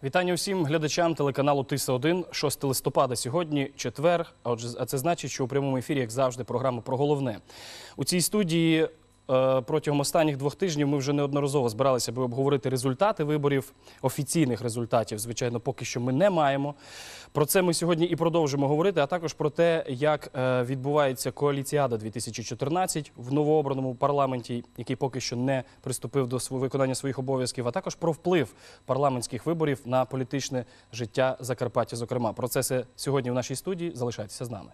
Вітання усім глядачам телеканалу Тиса-1. 6 листопада сьогодні, четвер, а це значить, що у прямому ефірі, як завжди, програма про головне. У цій студії протягом останніх 2 тижнів ми вже неодноразово збиралися, аби обговорити результати виборів. Офіційних результатів, звичайно, поки що ми не маємо. Про це ми сьогодні і продовжимо говорити, а також про те, як відбувається коаліціада 2014 в новообраному парламенті, який поки що не приступив до виконання своїх обов'язків, а також про вплив парламентських виборів на політичне життя Закарпаття, зокрема. Про це все сьогодні в нашій студії. Залишайтеся з нами.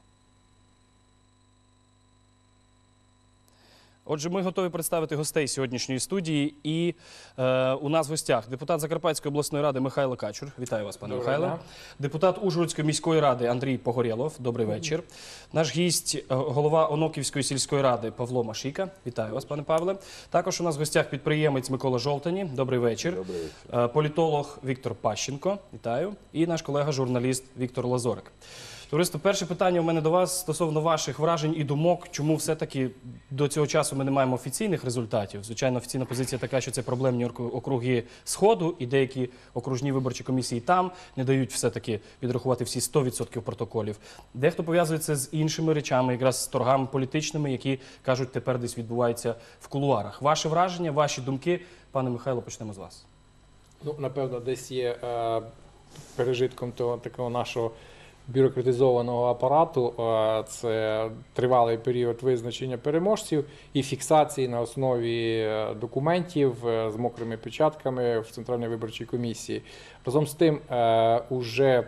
Отже, ми готові представити гостей сьогоднішньої студії. І у нас в гостях депутат Закарпатської обласної ради Михайло Качур. Вітаю вас, пане Михайло. Депутат Ужгородської міської ради Андрій Погорєлов. Добрий вечір. Наш гість, голова Оноківської сільської ради Павло Машіка. Вітаю вас, пане Павле. Також у нас в гостях підприємець Микола Жолтані. Добрий вечір. Добрий вечір. Політолог Віктор Пащенко. Вітаю. І наш колега-журналіст Віктор Лазорик. Товариство, перше питання у мене до вас стосовно ваших вражень і думок, чому все-таки до цього часу ми не маємо офіційних результатів. Звичайно, офіційна позиція така, що це проблемні округи Сходу, і деякі окружні виборчі комісії там не дають все-таки відрахувати всі 100% протоколів. Дехто пов'язує це з іншими речами, якраз з торгами політичними, які, кажуть, тепер десь відбуваються в кулуарах. Ваше враження, ваші думки? Пане Михайло, почнемо з вас. Ну, напевно, десь є пережитком того такого нашого бюрократизованого апарату, це тривалий період визначення переможців і фіксації на основі документів з мокрими печатками в Центральній виборчій комісії. Разом з тим, уже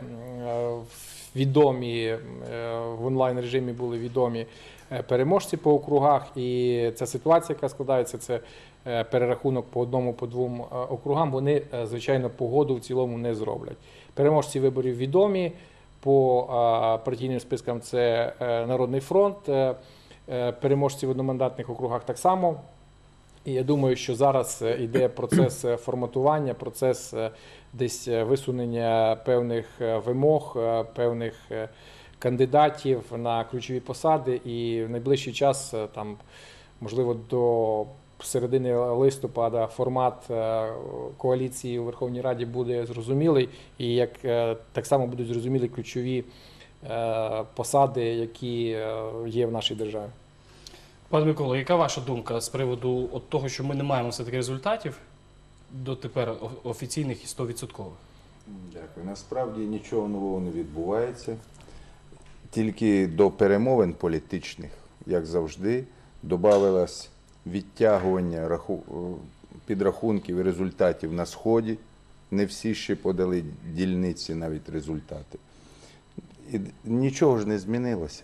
відомі, в онлайн-режимі були відомі переможці по округах, і ця ситуація, яка складається, це перерахунок по одному, по 2 округам, вони, звичайно, погоду в цілому не зроблять. Переможці виборів відомі. По партійним спискам це Народний фронт, переможці в одномандатних округах так само. І я думаю, що зараз йде процес форматування, процес десь висунення певних вимог, певних кандидатів на ключові посади. І в найближчий час, там, можливо, до середини листопада формат коаліції у Верховній Раді буде зрозумілий, і як так само будуть зрозумілі ключові посади, які є в нашій державі. Пане Миколо, яка ваша думка з приводу того, що ми не маємо все-таки результатів дотепер офіційних і 100%? Дякую. Насправді нічого нового не відбувається. Тільки до перемовин політичних, як завжди, додавалось відтягування підрахунків і результатів на Сході. Не всі ще подали дільниці навіть результати. І нічого ж не змінилося.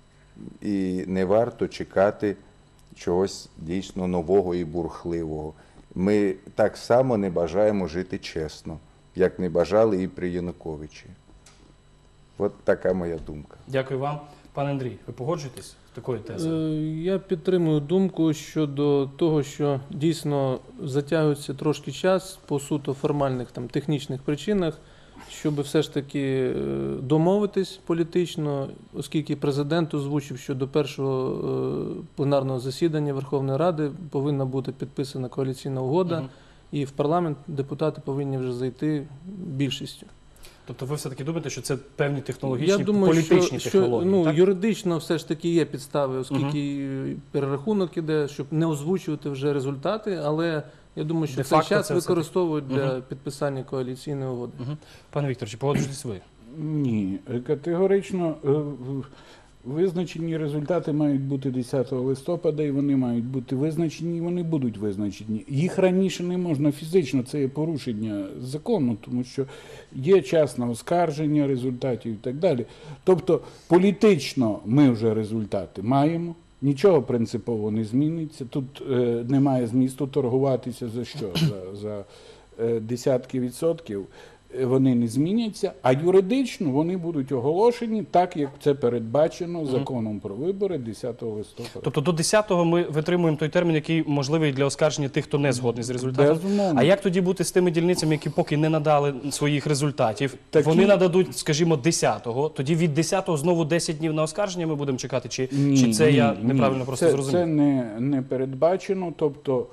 І не варто чекати чогось дійсно нового і бурхливого. Ми так само не бажаємо жити чесно, як не бажали і при Януковичі. От така моя думка. Дякую вам. Пане Андрій, ви погоджуєтесь з такою тезою? Я підтримую думку щодо того, що дійсно затягується трошки час по суто формальних технічних причинах, щоб все ж таки домовитись політично, оскільки президент озвучив, що до першого пленарного засідання Верховної Ради повинна бути підписана коаліційна угода, і в парламент депутати повинні вже зайти більшістю. Тобто ви все-таки думаєте, що це певні технологічні, політичні технології, так? Юридично все ж таки є підстави, оскільки перерахунок іде, щоб не озвучувати вже результати, але я думаю, що цей час використовують для підписання коаліційної угоди. Пане Віктор, чи погоджуєтесь ви? Ні, категорично визначені результати мають бути 10 листопада, і вони мають бути визначені, і вони будуть визначені. Їх раніше не можна фізично, це є порушення закону, тому що є час на оскарження результатів і так далі. Тобто політично ми вже результати маємо, нічого принципово не зміниться, тут немає змісту торгуватися за що? За десятки відсотків. Вони не зміняться, а юридично вони будуть оголошені так, як це передбачено законом про вибори 10 листопада. Тобто до 10-го ми витримуємо той термін, який можливий для оскарження тих, хто не згодний з результатом. Безумовно. А як тоді бути з тими дільницями, які поки не надали своїх результатів? Вони нададуть, скажімо, 10-го, тоді від 10-го знову 10 днів на оскарження ми будемо чекати? Чи це я неправильно просто зрозумів? Це не передбачено, тобто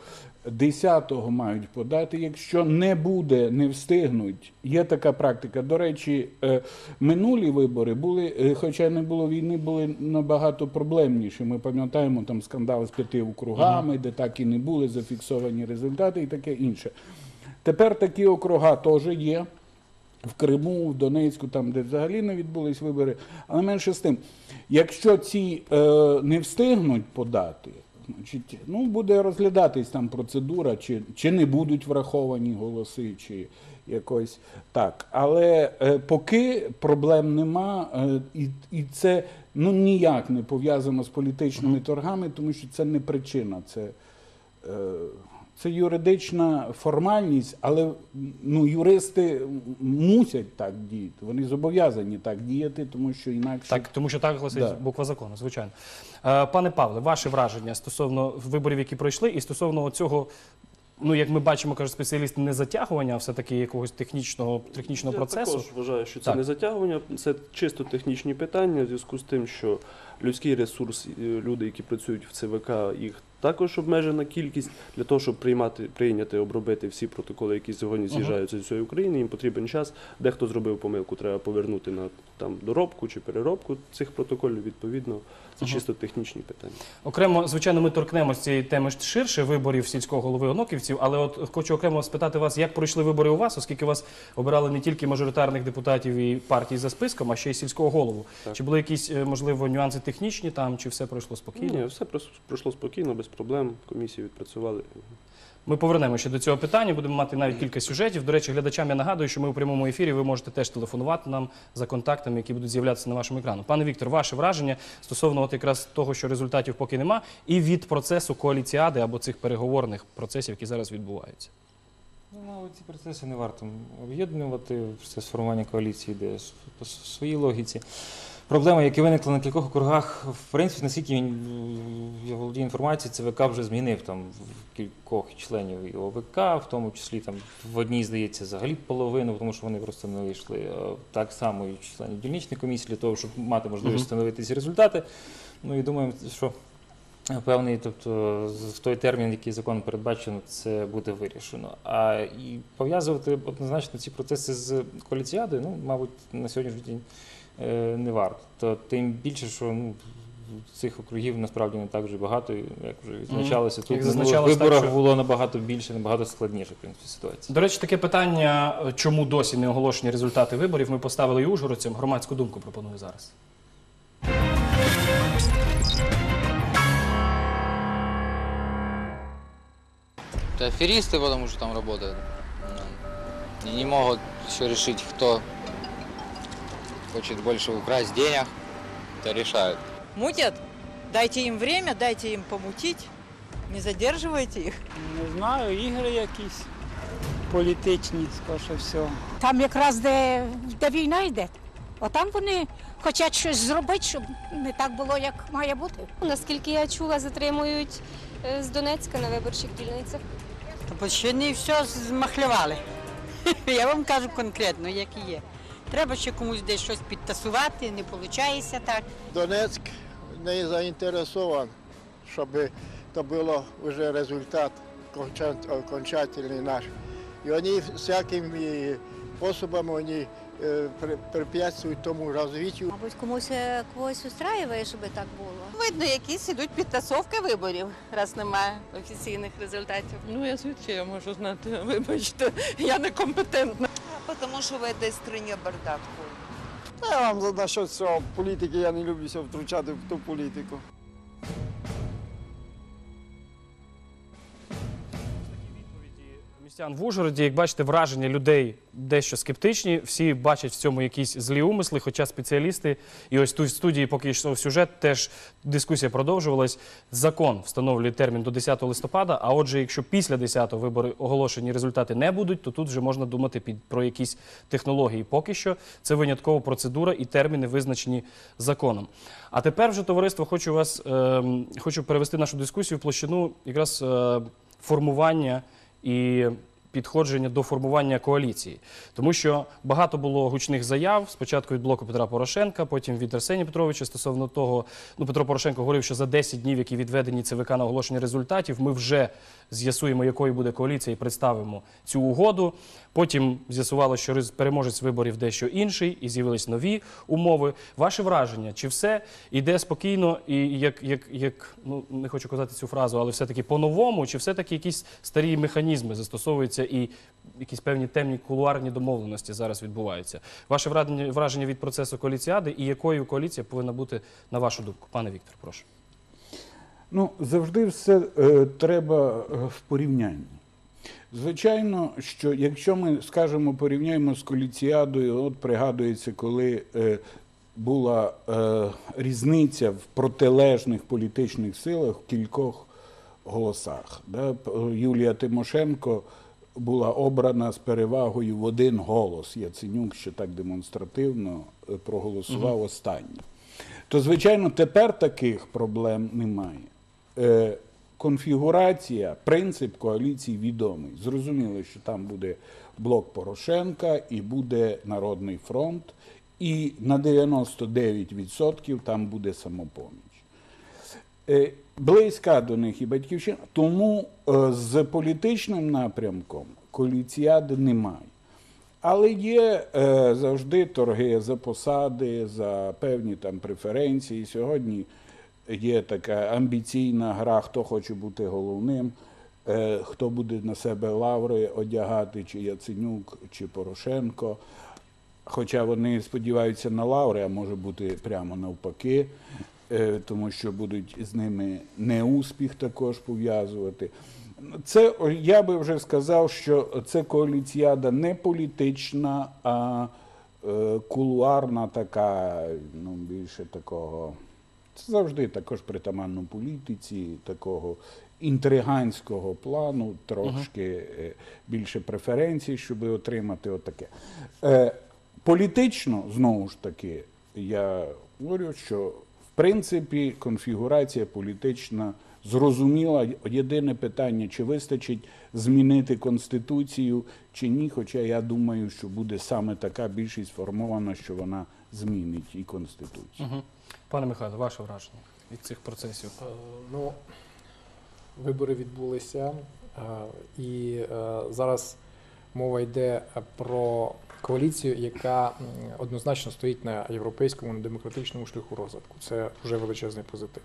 10-го мають подати. Якщо не буде, не встигнуть, є така практика. До речі, минулі вибори були, хоча не було війни, були набагато проблемніші. Ми пам'ятаємо там скандал з 5 округами, де так і не були зафіксовані результати і таке інше. Тепер такі округа теж є. В Криму, в Донецьку, там, де взагалі не відбулись вибори. Але менше з тим, якщо ці не встигнуть подати, значить, ну, буде розглядатись там процедура, чи не будуть враховані голоси, чи якось так. Але поки проблем нема, і це ну, ніяк не пов'язано з політичними торгами, тому що це не причина, це юридична формальність, але ну, юристи мусять так діяти, вони зобов'язані так діяти, тому що інакше... Так, тому що так гласить буква закону, звичайно. Пане Павле, ваше враження стосовно виборів, які пройшли, і стосовно цього, ну, як ми бачимо, кажуть спеціалісти, не затягування, а все-таки якогось технічного процесу. Я також вважаю, що це не затягування, це чисто технічні питання, в зв'язку з тим, що людський ресурс, люди, які працюють в ЦВК, їх також обмежена кількість. Для того, щоб прийняти, обробити всі протоколи, які сьогодні з'їжджаються з усієї України, їм потрібен час. Дехто зробив помилку, треба повернути на там, доробку чи переробку цих протоколів, відповідно. Це чисто технічні питання. Окремо, звичайно, ми торкнемося цієї теми ширше виборів сільського голови Оноківців, але от хочу окремо спитати вас, як пройшли вибори у вас, оскільки вас обирали не тільки мажоритарних депутатів і партій за списком, а ще й сільського голову. Так. Чи були якісь, можливо, нюанси технічні там, чи все пройшло спокійно? Ні, все пройшло спокійно, без проблем, комісію відпрацювали. Ми повернемося ще до цього питання, будемо мати навіть кілька сюжетів. До речі, глядачам я нагадую, що ми у прямому ефірі, ви можете теж телефонувати нам за контактами, які будуть з'являтися на вашому екрану. Пане Віктор, ваше враження стосовно от якраз того, що результатів поки нема, і від процесу коаліціади або цих переговорних процесів, які зараз відбуваються? Ну, ці процеси не варто об'єднувати, процес формування коаліції йде по своїй логіці. Проблема, які виникли на кількох округах, в принципі, наскільки я володію інформацією, ЦВК вже змінив там кількох членів і ОВК, в тому числі там в одній, здається, взагалі половину, тому що вони просто не вийшли. Так само і членів дільничної комісії для того, щоб мати можливість встановити ці результати. Ну і думаємо, що певний, тобто в той термін, який законом передбачено, це буде вирішено. А і пов'язувати однозначно ці процеси з коаліціадою, ну, мабуть, на сьогоднішній день не варто. То тим більше, що ну, цих округів насправді не так вже багато, як вже відзначалося. Тут в виборах було набагато більше, набагато складніше, в принципі, ситуація. До речі, таке питання, чому досі не оголошені результати виборів, ми поставили і ужгородцям. Громадську думку пропоную зараз. Это аферисты, потому что там работают. И не могут еще решить, кто хочет больше украсть денег. Это решают. Мутят? Дайте им время, дайте им помутить. Не задерживайте їх. Не знаю, ігри якісь політичні, скоріше всього. Там якраз де війна йде. Отам вони хочуть щось зробити, щоб не так було, як має бути. Наскільки я чула, затримують з Донецька на виборчих дільницях. Та ще не все змахлювали. Я вам кажу конкретно, як і є. Треба ще комусь десь щось підтасувати, не виходить так. Донецьк не заінтересований, щоб це був вже результат окончательний наш. І вони всякими способами вони препятствують тому розвитку. Мабуть, когось устраює, щоб так було. Видно, якісь ідуть підтасовки виборів, раз немає офіційних результатів. Ну, я звідки я можу знати, вибачте, я некомпетентна. Тому що в цій країні бардак. Я вам насчет цього політики, я не люблюся втручати в ту політику. Містян в Ужгороді, як бачите, враження людей дещо скептичні. Всі бачать в цьому якісь злі умисли, хоча спеціалісти, і ось тут в студії, поки йшов сюжет, теж дискусія продовжувалась. Закон встановлює термін до 10 листопада, а отже, якщо після 10-го вибори оголошені результати не будуть, то тут вже можна думати про якісь технології. Поки що це виняткова процедура і терміни визначені законом. А тепер вже, товариство, хочу перевести нашу дискусію в площину якраз формування і підходження до формування коаліції. Тому що багато було гучних заяв, спочатку від блоку Петра Порошенка, потім від Арсенія Петровича стосовно того, Петро Порошенко говорив, що за 10 днів, які відведені ЦВК на оголошення результатів, ми вже з'ясуємо, якою буде коаліція і представимо цю угоду. Потім з'ясувало, що переможець виборів дещо інший, і з'явились нові умови. Ваше враження, чи все йде спокійно і як не хочу казати цю фразу, але все-таки по-новому, чи все-таки якісь старі механізми застосовуються і якісь певні темні кулуарні домовленості зараз відбуваються? Ваше враження від процесу коаліціади і якою коаліція повинна бути, на вашу думку? Пане Віктор, прошу. Завжди все треба в порівнянні. Звичайно, що якщо ми, скажімо, порівняємо з коаліціадою, от пригадується, коли була різниця в протилежних політичних силах в кількох голосах. Да? Юлія Тимошенко була обрана з перевагою в 1 голос. Яценюк ще так демонстративно проголосував останній. То, звичайно, тепер таких проблем немає. Конфігурація, принцип коаліції відомий. Зрозуміло, що там буде блок Порошенка і буде Народний фронт, і на 99% там буде Самопоміч. Близька до них і Батьківщина, тому з політичним напрямком коаліціади немає. Але є завжди торги за посади, за певні там преференції. Сьогодні є така амбіційна гра, хто хоче бути головним, хто буде на себе лаври одягати, чи Яценюк, чи Порошенко. Хоча вони сподіваються на лаври, а може бути прямо навпаки, тому що будуть з ними неуспіх також пов'язувати. Це, я би вже сказав, що це коаліціада не політична, а кулуарна така, більше такого. Це завжди також притаманно політиці, такого інтриганського плану, трошки більше преференцій, щоб отримати отаке. Політично, знову ж таки, я говорю, що в принципі конфігурація політична зрозуміла. Єдине питання, чи вистачить змінити Конституцію, чи ні, хоча я думаю, що буде саме така більшість сформована, що вона змінить і Конституцію. Пане Михайло, ваше враження від цих процесів? Вибори відбулися, і зараз мова йде про коаліцію, яка однозначно стоїть на європейському, на демократичному шляху розвитку. Це вже величезний позитив.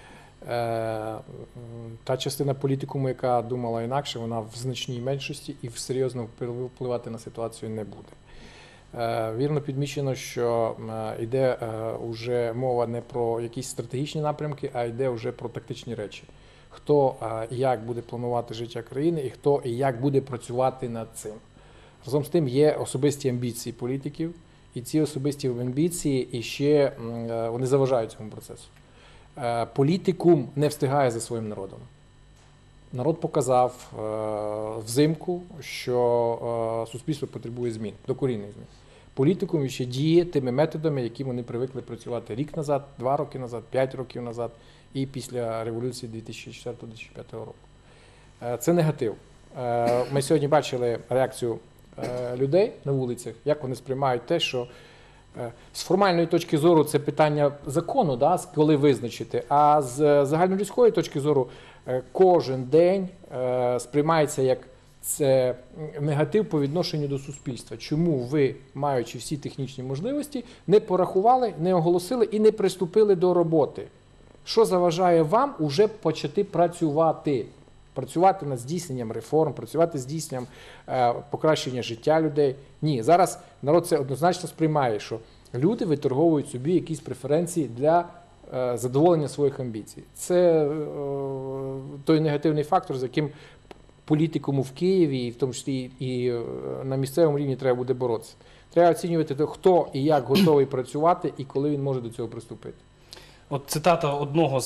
Та частина політикуму, яка думала інакше, вона в значній меншості і серйозно впливати на ситуацію не буде. Вірно підмічено, що йде вже мова не про якісь стратегічні напрямки, а йде вже про тактичні речі. Хто і як буде планувати життя країни, і хто і як буде працювати над цим. Разом з тим є особисті амбіції політиків, і ці особисті амбіції іще вони заважають цьому процесу. Політикум не встигає за своїм народом. Народ показав взимку, що суспільство потребує змін, докорінних змін. Політикум ще діє тими методами, які вони привикли працювати рік назад, 2 роки назад, 5 років назад і після революції 2004-2005 року. Це негатив. Ми сьогодні бачили реакцію людей на вулицях, як вони сприймають те, що з формальної точки зору це питання закону, да, коли визначити, а з загальнолюдської точки зору кожен день сприймається як це негатив по відношенню до суспільства. Чому ви, маючи всі технічні можливості, не порахували, не оголосили і не приступили до роботи? Що заважає вам уже почати працювати? Працювати над здійсненням реформ, працювати з здійсненням покращення життя людей. Ні, зараз народ це однозначно сприймає, що люди виторговують собі якісь преференції для задоволення своїх амбіцій. Це той негативний фактор, з яким політикуму в Києві, і в тому числі і на місцевому рівні треба буде боротися. Треба оцінювати, хто і як готовий працювати, і коли він може до цього приступити. От цитата одного з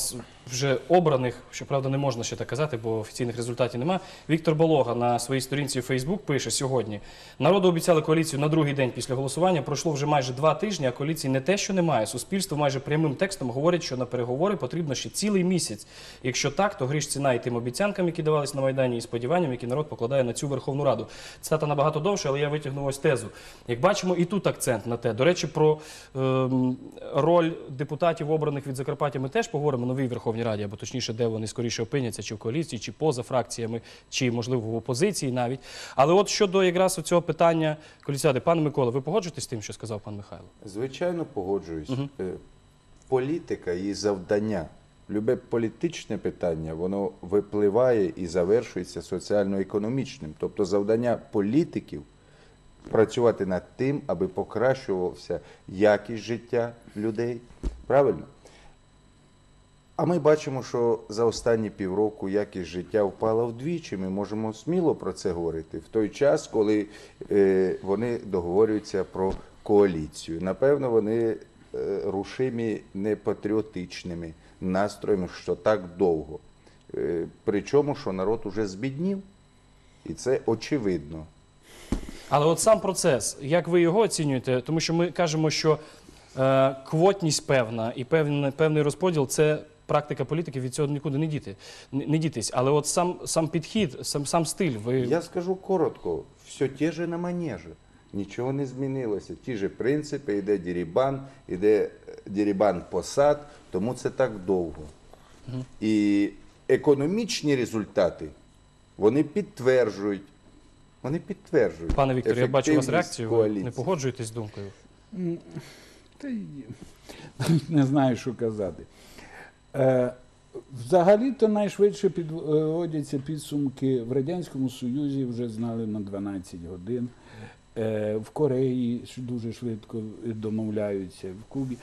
вже обраних, щоправда, не можна ще так казати, бо офіційних результатів немає. Віктор Болога на своїй сторінці у Фейсбук пише сьогодні: народу обіцяли коаліцію на другий день після голосування, пройшло вже майже 2 тижні, а коаліції не те, що немає. Суспільство майже прямим текстом говорить, що на переговори потрібно ще цілий місяць. Якщо так, то гріш ціна і тим обіцянкам, які давались на Майдані, і сподіванням, які народ покладає на цю Верховну Раду. Цитата набагато довше, але я витягнув ось тезу. Як бачимо, і тут акцент на те. До речі, про роль депутатів, обраних від Закарпаття, ми теж поговоримо в новій Верховній Раді, або точніше, де вони скоріше опиняться, чи в коаліції, чи поза фракціями, чи, можливо, в опозиції навіть. Але от щодо якраз цього питання коаліціади, пане Микола, ви погоджуєтесь з тим, що сказав пан Михайло? Звичайно, погоджуюсь. Політика, її завдання, любе політичне питання, воно випливає і завершується соціально-економічним. Тобто завдання політиків працювати над тим, аби покращувався якість життя людей. Правильно? А ми бачимо, що за останні півроку якість життя впала вдвічі. Ми можемо сміло про це говорити. В той час, коли вони договорюються про коаліцію. Напевно, вони рушимі не патріотичними настроями, що так довго. Причому, що народ уже збіднів. І це очевидно. Але от сам процес, як ви його оцінюєте? Тому що ми кажемо, що квотність певна і певний розподіл – це практика політики, від цього нікуди не дітись. Але от сам підхід, сам стиль. Я скажу коротко, все те же на манежі. Нічого не змінилося. Ті ж принципи, іде дерибан посад, тому це так довго. І економічні результати, вони підтверджують. Пане Вікторе, я бачу у вас реакцію, ви коаліції. не погоджуєтесь з думкою? Не знаю, що казати. Взагалі-то найшвидше підводяться підсумки в Радянському Союзі, вже знали на 12 годин. В Кореї дуже швидко домовляються, в Кубі.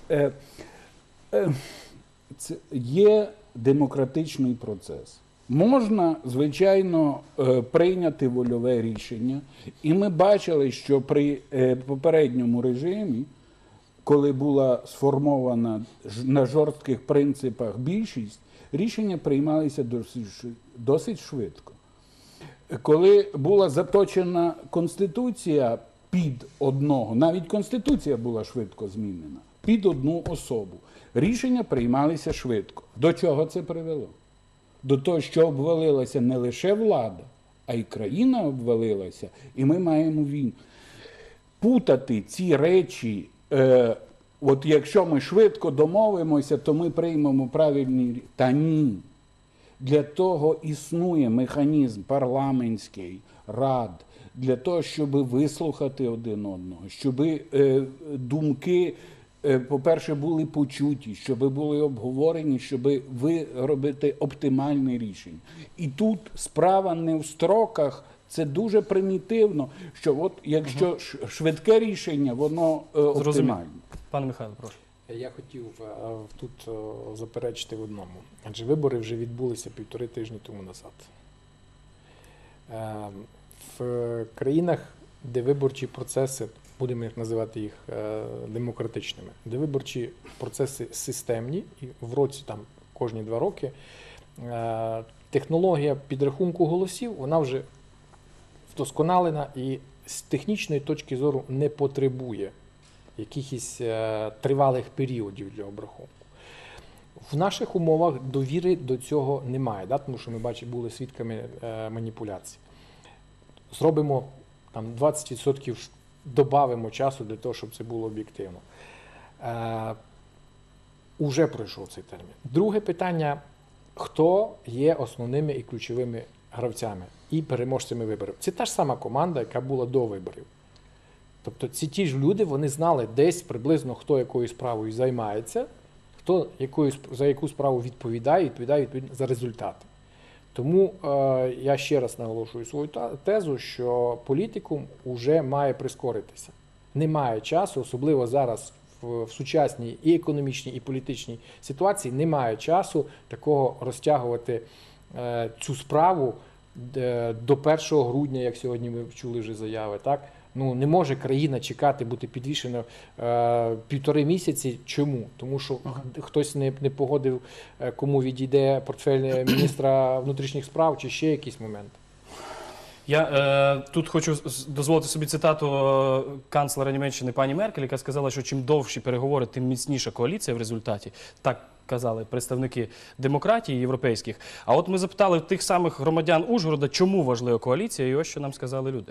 Це є демократичний процес. Можна, звичайно, прийняти вольове рішення. І ми бачили, що при попередньому режимі, коли була сформована на жорстких принципах більшість, рішення приймалися досить швидко. Коли була заточена Конституція під одного, навіть Конституція була швидко змінена, під одну особу, рішення приймалися швидко. До чого це привело? До того, що обвалилася не лише влада, а й країна обвалилася, і ми маємо війну. Путати ці речі, от якщо ми швидко домовимося, то ми приймемо правильні... Та ні. Для того існує механізм парламентський, рад, для того, щоб вислухати один одного, щоб думки, по-перше, були почуті, щоб були обговорені, щоб виробити оптимальне рішення. І тут справа не в строках, це дуже примітивно, що от якщо швидке рішення, воно оптимальне. Пане Михайло, прошу. Я хотів тут заперечити в одному. Адже вибори вже відбулися 1,5 тижні тому назад. В країнах, де виборчі процеси, будемо називати їх демократичними, де виборчі процеси системні, і в році, там, кожні 2 роки, технологія підрахунку голосів, вона вже вдосконалена і з технічної точки зору не потребує якихось тривалих періодів для обрахунку. В наших умовах довіри до цього немає, тому що ми були свідками маніпуляцій. Зробимо там 20%, додамо часу для того, щоб це було об'єктивно. Уже пройшов цей термін. Друге питання, хто є основними і ключовими гравцями і переможцями виборів? Це та ж сама команда, яка була до виборів. Тобто ті ж люди, вони знали десь приблизно, хто якою справою займається, хто за яку справу відповідає за результати. Тому я ще раз наголошую свою тезу, що політикум вже має прискоритися. Немає часу, особливо зараз в сучасній і економічній, і політичній ситуації, немає часу такого розтягувати цю справу до 1 грудня, як сьогодні ми чули вже заяви, так? Ну, не може країна чекати бути підвішена 1,5 місяці. Чому? Тому що хтось не погодив, кому відійде портфель міністра внутрішніх справ чи ще якийсь момент. Я тут хочу дозволити собі цитату канцлера Німеччини пані Меркель, яка сказала, що чим довші переговори, тим міцніша коаліція в результаті. Так казали представники демократії європейських. А от ми запитали тих самих громадян Ужгорода, чому важлива коаліція, і ось що нам сказали люди.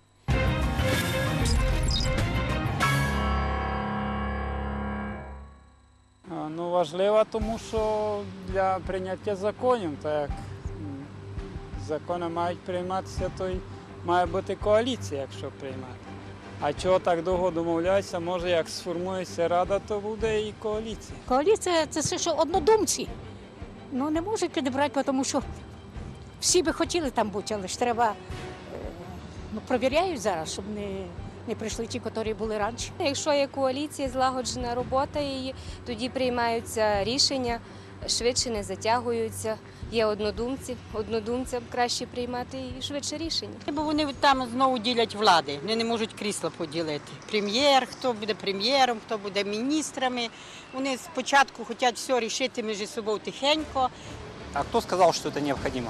Ну, важлива, тому що для прийняття законів, так як закони мають прийматися, то й має бути коаліція, якщо приймати. А чого так довго домовляються, може як сформується рада, то буде і коаліція. Коаліція – це все, що однодумці. Ну, не можуть підібрати, тому що всі би хотіли там бути, але ж треба, провіряють зараз, щоб не прийшли ті, які були раніше. Якщо є коаліція, злагоджена робота її, тоді приймаються рішення, швидше не затягуються. Є однодумці, однодумцям краще приймати і швидше рішення. Бо вони там знову ділять влади, вони не можуть крісла поділити. Прем'єр, хто буде прем'єром, хто буде міністрами. Вони спочатку хочуть все рішити між собою тихенько. А кто сказал, что это необходимо?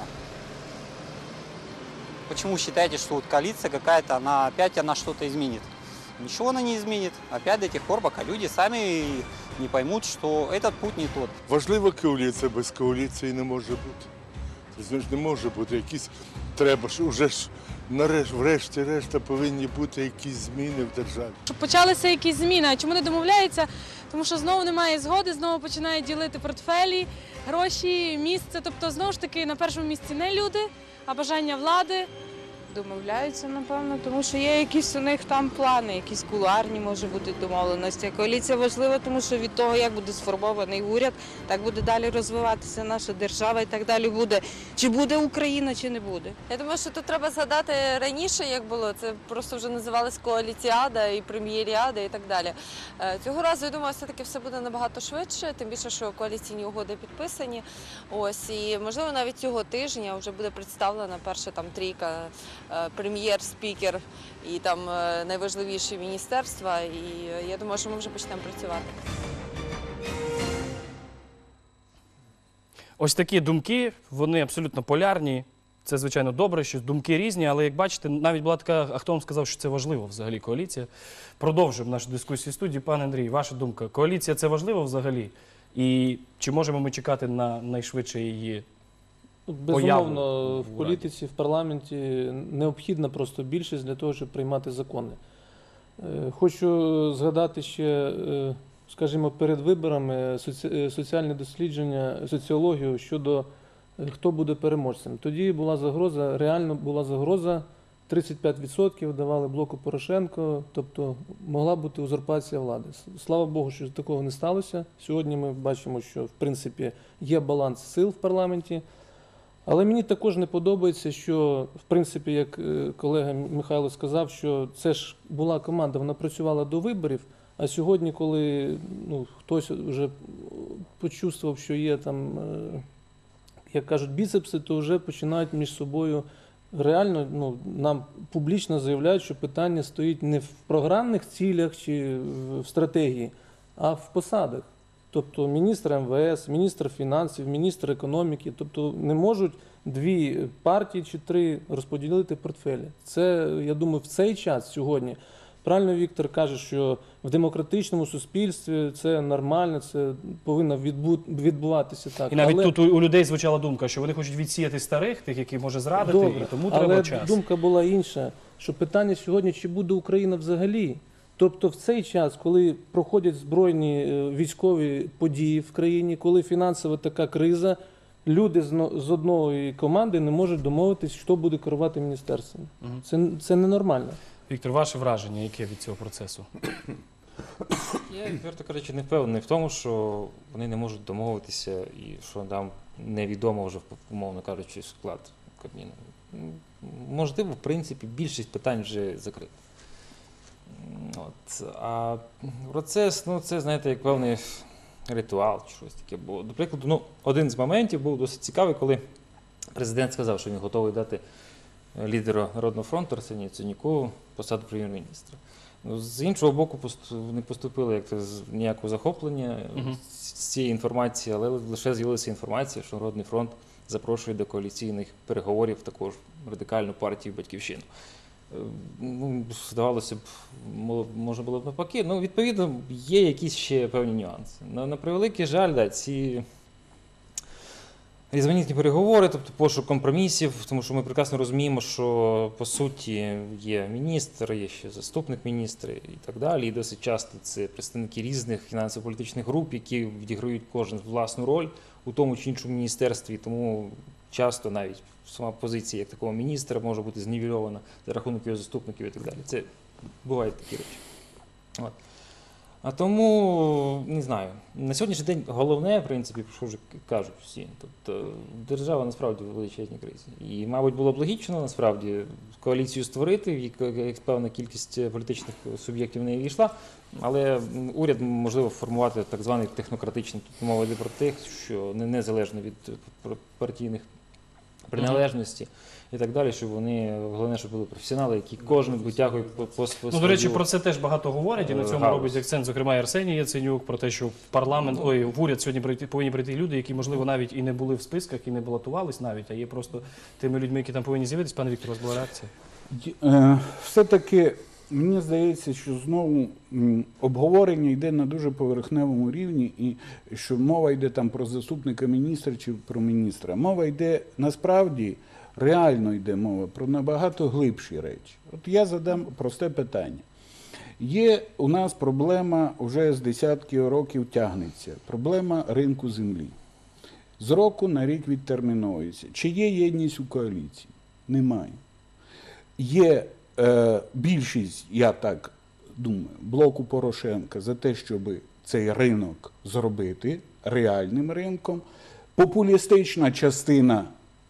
Почему считаете, что вот коалиция какая-то, она что-то изменит? Ничего она не изменит. Опять до тех пор, пока люди сами не поймут, что этот путь не тот. Важлива коаліція, без коаліції не може бути. Тобто не може бути якісь, треба ж уже ж врешті-решта повинні бути якісь зміни в державі. Щоб почалися якісь зміни, а чому не домовляються? Тому що знову немає згоди, знову починають ділити портфелі, гроші, місце. Тобто, знову ж таки, на першому місці не люди, а бажання влади. Домовляються, напевно, тому що є якісь у них там плани, якісь кулуарні, може бути, домовленості. Коаліція важлива, тому що від того, як буде сформований уряд, так буде далі розвиватися наша держава і так далі буде. Чи буде Україна, чи не буде. Я думаю, що тут треба згадати раніше, як було. Це просто вже називалось коаліціада і прем'єріада і так далі. Цього разу, я думаю, все-таки все буде набагато швидше, тим більше, що коаліційні угоди підписані. Ось, і, можливо, навіть цього тижня вже буде представлена перша там трійка прем'єр, спікер і там найважливіші міністерства. І я думаю, що ми вже почнемо працювати. Ось такі думки, вони абсолютно полярні. Це, звичайно, добре, що думки різні, але, як бачите, навіть була така, а хто вам сказав, що це важливо взагалі, коаліція. Продовжуємо нашу дискусію в студії. Пане Андрій, ваша думка, коаліція – це важливо взагалі? І чи можемо ми чекати на найшвидше її Безумовно, в політиці, в парламенті необхідна просто більшість для того, щоб приймати закони. Хочу згадати ще, скажімо, перед виборами соціальне дослідження, соціологію щодо хто буде переможцем. Тоді була загроза, реально була загроза, 35% давали блоку Порошенко, тобто могла бути узурпація влади. Слава Богу, що такого не сталося. Сьогодні ми бачимо, що в принципі є баланс сил в парламенті. Але мені також не подобається, що, в принципі, як колега Михайло сказав, що це ж була команда, вона працювала до виборів, а сьогодні, коли хтось вже почувствував, що є там, як кажуть, біцепси, то вже починають між собою реально нам публічно заявляють, що питання стоїть не в програмних цілях чи в стратегії, а в посадах. Тобто міністр МВС, міністр фінансів, міністр економіки, тобто не можуть дві партії чи три розподілити портфелі. Це, я думаю, в цей час сьогодні. Правильно Віктор каже, що в демократичному суспільстві це нормально, це повинно відбуватися так. І навіть тут у людей звучала думка, що вони хочуть відсіяти старих, тих, які може зрадити, і тому треба час. Але думка була інша, що питання сьогодні, чи буде Україна взагалі. Тобто в цей час, коли проходять збройні військові події в країні, коли фінансова така криза, люди з одної команди не можуть домовитись, хто буде керувати міністерством. Це ненормально. Віктор, ваше враження, яке від цього процесу? Я, відверто кажучи, не впевнений в тому, що вони не можуть домовитися і що нам невідомо вже, умовно кажучи, склад Кабміну. Можливо, в принципі, більшість питань вже закрита. А процес, це, знаєте, як певний ритуал чи щось таке було. До прикладу, один з моментів був досить цікавий, коли президент сказав, що він готовий дати лідера Народного фронту Арсенія Яценюку посаду прем'єр-міністра. Ну, з іншого боку, не поступило ніякого захоплення з цієї інформації, але лише з'явилася інформація, що Народний фронт запрошує до коаліційних переговорів також радикальну партію «Батьківщину». Ну, здавалося б, можна було б навпаки. Ну, відповідно, є якісь ще певні нюанси. На превеликий жаль, да, ці різноманітні переговори, тобто пошук компромісів, тому що ми прекрасно розуміємо, що по суті є міністр, є ще заступник міністра і так далі. І досить часто це представники різних фінансово-політичних груп, які відіграють кожен власну роль у тому чи іншому міністерстві, тому часто навіть сама позиція як такого міністра може бути знівельована за рахунок його заступників і так далі. Це бувають такі речі. От. А тому, не знаю, на сьогоднішній день головне, в принципі, що вже кажуть всі, тобто держава насправді в величезній кризі. І, мабуть, було б логічно, насправді, коаліцію створити, як певна кількість політичних суб'єктів в неї війшла, але уряд, можливо, формувати так званий технократичний, тут мова йде про тих, що незалежно від партійних приналежності і так далі, щоб вони, головне, щоб були професіонали, які кожен витягує по свою. Ну, до речі, про це теж багато говорять, і на цьому робить акцент, зокрема, і Арсеній Яценюк, про те, що в уряд сьогодні повинні прийти люди, які, можливо, навіть і не були в списках, і не балотувались навіть, а є просто тими людьми, які там повинні з'явитись. Пане Віктор, у вас була реакція? Все-таки мені здається, що знову обговорення йде на дуже поверхневому рівні, і що мова йде там про заступника міністра чи про міністра. Мова йде насправді, реально йде мова про набагато глибші речі. От я задам просте питання. Є у нас проблема, вже з десятки років тягнеться, проблема ринку землі. З року на рік відтерміновується. Чи є єдність у коаліції? Немає. Є більшість, я так думаю, блоку Порошенка за те, щоб цей ринок зробити реальним ринком. Популістична частина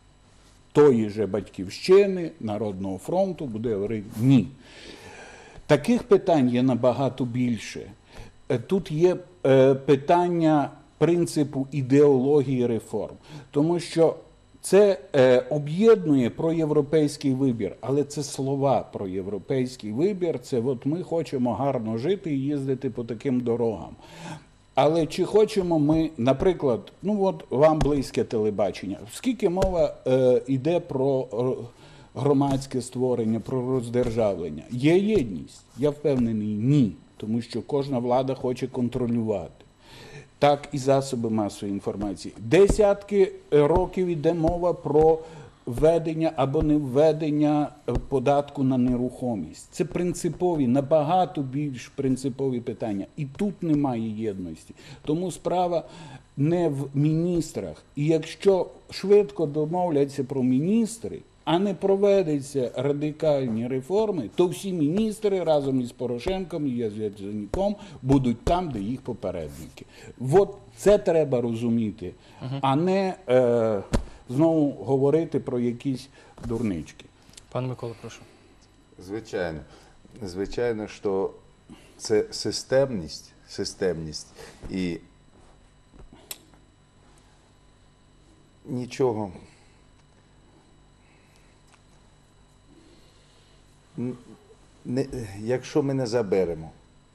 тої же Батьківщини, Народного фронту буде говорити ні. Таких питань є набагато більше. Тут є питання принципу ідеології реформ, тому що це об'єднує проєвропейський вибір, але це слова про європейський вибір, це от ми хочемо гарно жити і їздити по таким дорогам. Але чи хочемо ми, наприклад, ну от вам близьке телебачення, скільки мова йде про громадське створення, про роздержавлення? Є єдність? Я впевнений, ні, тому що кожна влада хоче контролювати. Так і засоби масової інформації. Десятки років йде мова про введення або не введення податку на нерухомість. Це принципові, набагато більш принципові питання. І тут немає єдності. Тому справа не в міністрах. І якщо швидко домовляться про міністри, а не проведуться радикальні реформи, то всі міністри разом із Порошенком і Яценюком будуть там, де їх попередники. От це треба розуміти, а не знову говорити про якісь дурнички. Пане Микола, прошу. Звичайно. Звичайно, що це системність і нічого. Якщо ми не заберемо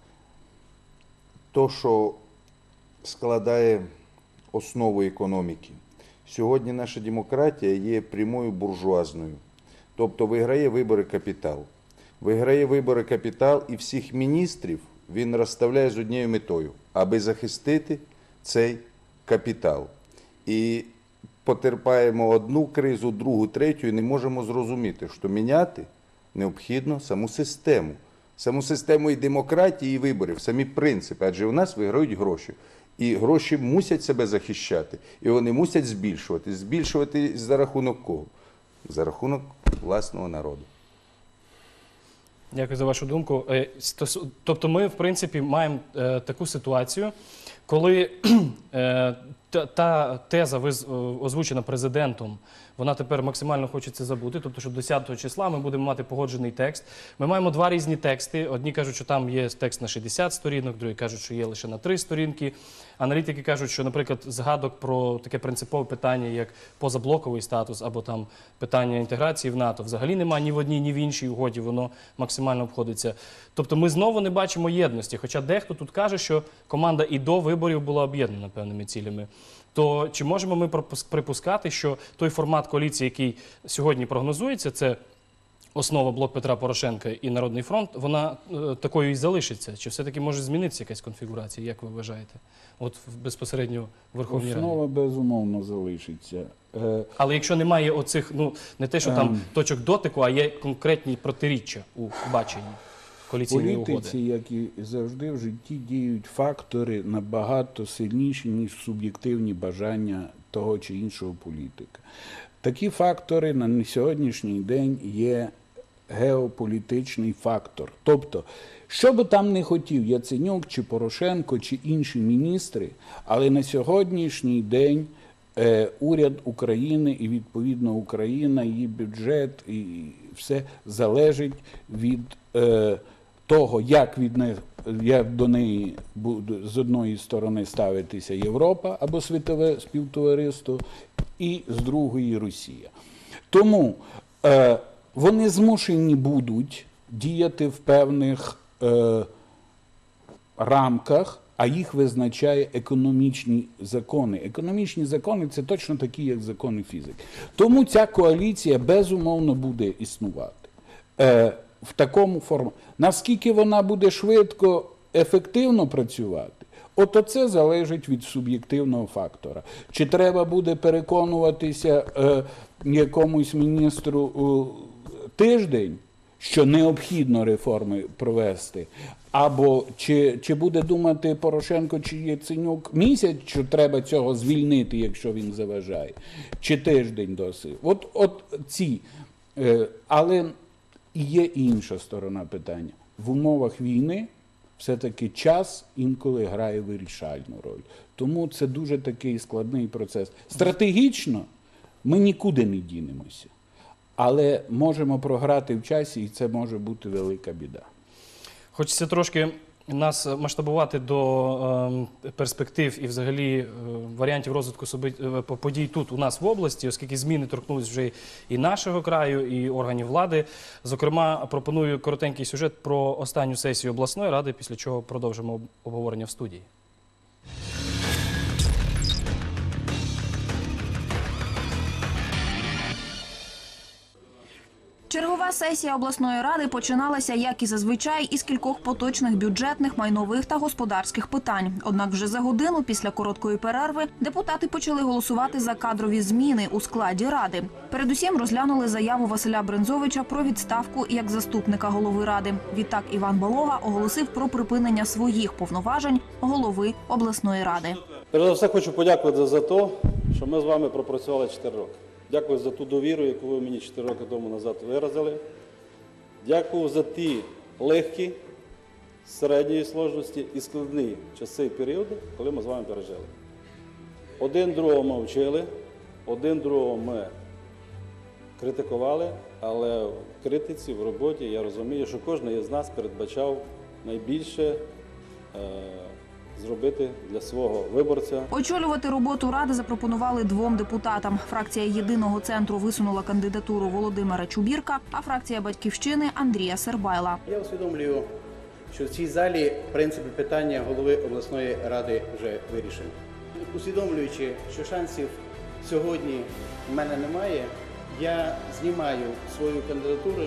то, що складає основу економіки, сьогодні наша демократія є прямою буржуазною. Тобто виграє вибори капітал. Виграє вибори капітал і всіх міністрів він розставляє з однією метою, аби захистити цей капітал. І потерпаємо одну кризу, другу, третю і не можемо зрозуміти, що міняти необхідно саму систему і демократії, і виборів, самі принципи, адже у нас виграють гроші. І гроші мусять себе захищати, і вони мусять збільшувати. Збільшувати за рахунок кого? За рахунок власного народу. Дякую за вашу думку. Тобто ми, в принципі, маємо таку ситуацію, коли та теза, озвучена президентом, вона тепер максимально хочеться забути, тобто, що 10 числа ми будемо мати погоджений текст. Ми маємо два різні тексти. Одні кажуть, що там є текст на 60 сторінок, другі кажуть, що є лише на 3 сторінки. Аналітики кажуть, що, наприклад, згадок про таке принципове питання, як позаблоковий статус або там питання інтеграції в НАТО, взагалі немає ні в одній, ні в іншій угоді, воно максимально обходиться. Тобто ми знову не бачимо єдності, хоча дехто тут каже, що команда і до виборів була об'єднана певними цілями. То чи можемо ми припускати, що той формат коаліції, який сьогодні прогнозується, це основа блок Петра Порошенка і Народний фронт, вона такою і залишиться? Чи все-таки може змінитися якась конфігурація, як ви вважаєте? От безпосередньо в Верховній Раді. Основа безумовно залишиться. Але якщо немає оцих, ну, не те, що там точок дотику, а є конкретні протиріччя у баченні коаліційної угоди. В політиці, як і завжди в житті, діють фактори набагато сильніші, ніж суб'єктивні бажання того чи іншого політика. Такі фактори на сьогоднішній день є геополітичний фактор. Тобто, що би там не хотів Яценюк, чи Порошенко, чи інші міністри, але на сьогоднішній день уряд України і, відповідно, Україна, її бюджет і все залежить від того, як до неї буде з одної сторони ставитися Європа або світове співтовариство, і з другої Росія. Тому вони змушені будуть діяти в певних рамках, а їх визначає економічні закони. Економічні закони – це точно такі, як закони фізики. Тому ця коаліція безумовно буде існувати в такому форматі. Наскільки вона буде швидко, ефективно працювати, от це залежить від суб'єктивного фактора. Чи треба буде переконуватися якомусь міністру тиждень, що необхідно реформи провести, або чи буде думати Порошенко чи Яценюк місяць, що треба цього звільнити, якщо він заважає, чи тиждень досить. От ці. Але є інша сторона питання. В умовах війни все-таки час інколи грає вирішальну роль. Тому це дуже такий складний процес. Стратегічно ми нікуди не дінемося, але можемо програти в часі, і це може бути велика біда. Хочеться трошки нас масштабувати до перспектив і взагалі варіантів розвитку подій тут у нас в області, оскільки зміни торкнулись вже і нашого краю, і органів влади. Зокрема, пропоную коротенький сюжет про останню сесію обласної ради, після чого продовжимо обговорення в студії. Чергова сесія обласної ради починалася, як і зазвичай, із кількох поточних бюджетних, майнових та господарських питань. Однак вже за годину після короткої перерви депутати почали голосувати за кадрові зміни у складі ради. Передусім розглянули заяву Василя Брензовича про відставку як заступника голови ради. Відтак Іван Балога оголосив про припинення своїх повноважень голови обласної ради. Перш за все хочу подякувати за те, що ми з вами пропрацювали 4 роки. Дякую за ту довіру, яку ви мені 4 роки тому назад виразили. Дякую за ті легкі, середньої сложності і складні часи і періоди, коли ми з вами пережили. Один другого ми вчили, один другого ми критикували, але в критиці, в роботі я розумію, що кожен із нас передбачав найбільше зробити для свого виборця. Очолювати роботу ради запропонували 2 депутатам. Фракція «Єдиного центру» висунула кандидатуру Володимира Чубірка, а фракція «Батьківщини» – Андрія Сербайла. Я усвідомлюю, що в цій залі, в принципі, питання голови обласної ради вже вирішено. Усвідомлюючи, що шансів сьогодні в мене немає, я знімаю свою кандидатуру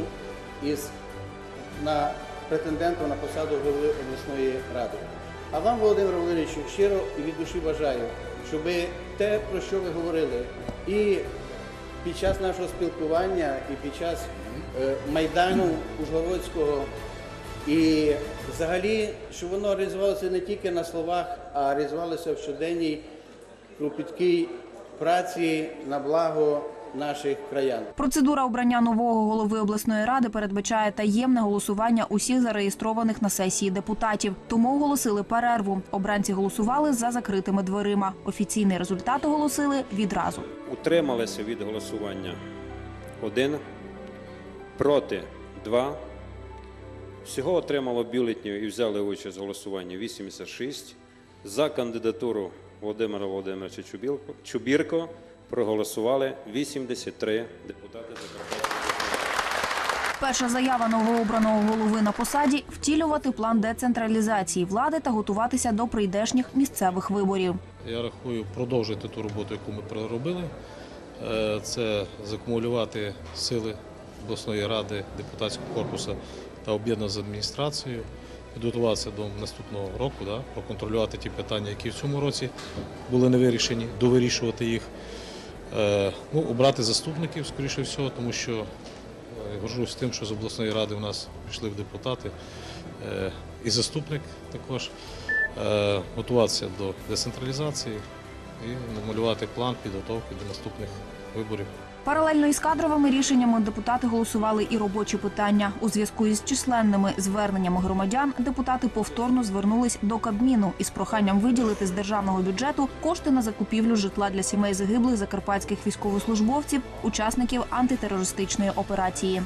на претендента на посаду голови обласної ради. А вам, Володимир Володимировичу, щиро і від душі бажаю, щоб те, про що ви говорили, і під час нашого спілкування, і під час Майдану Ужгородського, і взагалі, щоб воно реалізувалося не тільки на словах, а реалізувалося в щоденній кропіткій праці на благо наших краян. Процедура обрання нового голови обласної ради передбачає таємне голосування усіх зареєстрованих на сесії депутатів. Тому оголосили перерву. Обранці голосували за закритими дверима. Офіційний результат оголосили відразу. Утрималися від голосування 1, проти 2. Всього отримало бюлетнів і взяли участь в голосуванні 86. За кандидатуру Володимира Володимировича Чубірко проголосували 83 депутати Закарпатської. Перша заява новообраного голови на посаді – втілювати план децентралізації влади та готуватися до прийдешніх місцевих виборів. Я рахую продовжити ту роботу, яку ми проробили. Це закумулювати сили обласної ради, депутатського корпусу та об'єднати з адміністрацією, підготуватися до наступного року, проконтролювати ті питання, які в цьому році були не вирішені, довирішувати їх. Обрати заступників, скоріше всього, тому що горжусь тим, що з обласної ради у нас пішли в депутати і заступник також. Готуватися до децентралізації і намалювати план підготовки до наступних виборів. Паралельно із кадровими рішеннями депутати голосували і робочі питання. У зв'язку із численними зверненнями громадян депутати повторно звернулись до Кабміну із проханням виділити з державного бюджету кошти на закупівлю житла для сімей загиблих закарпатських військовослужбовців, учасників антитерористичної операції.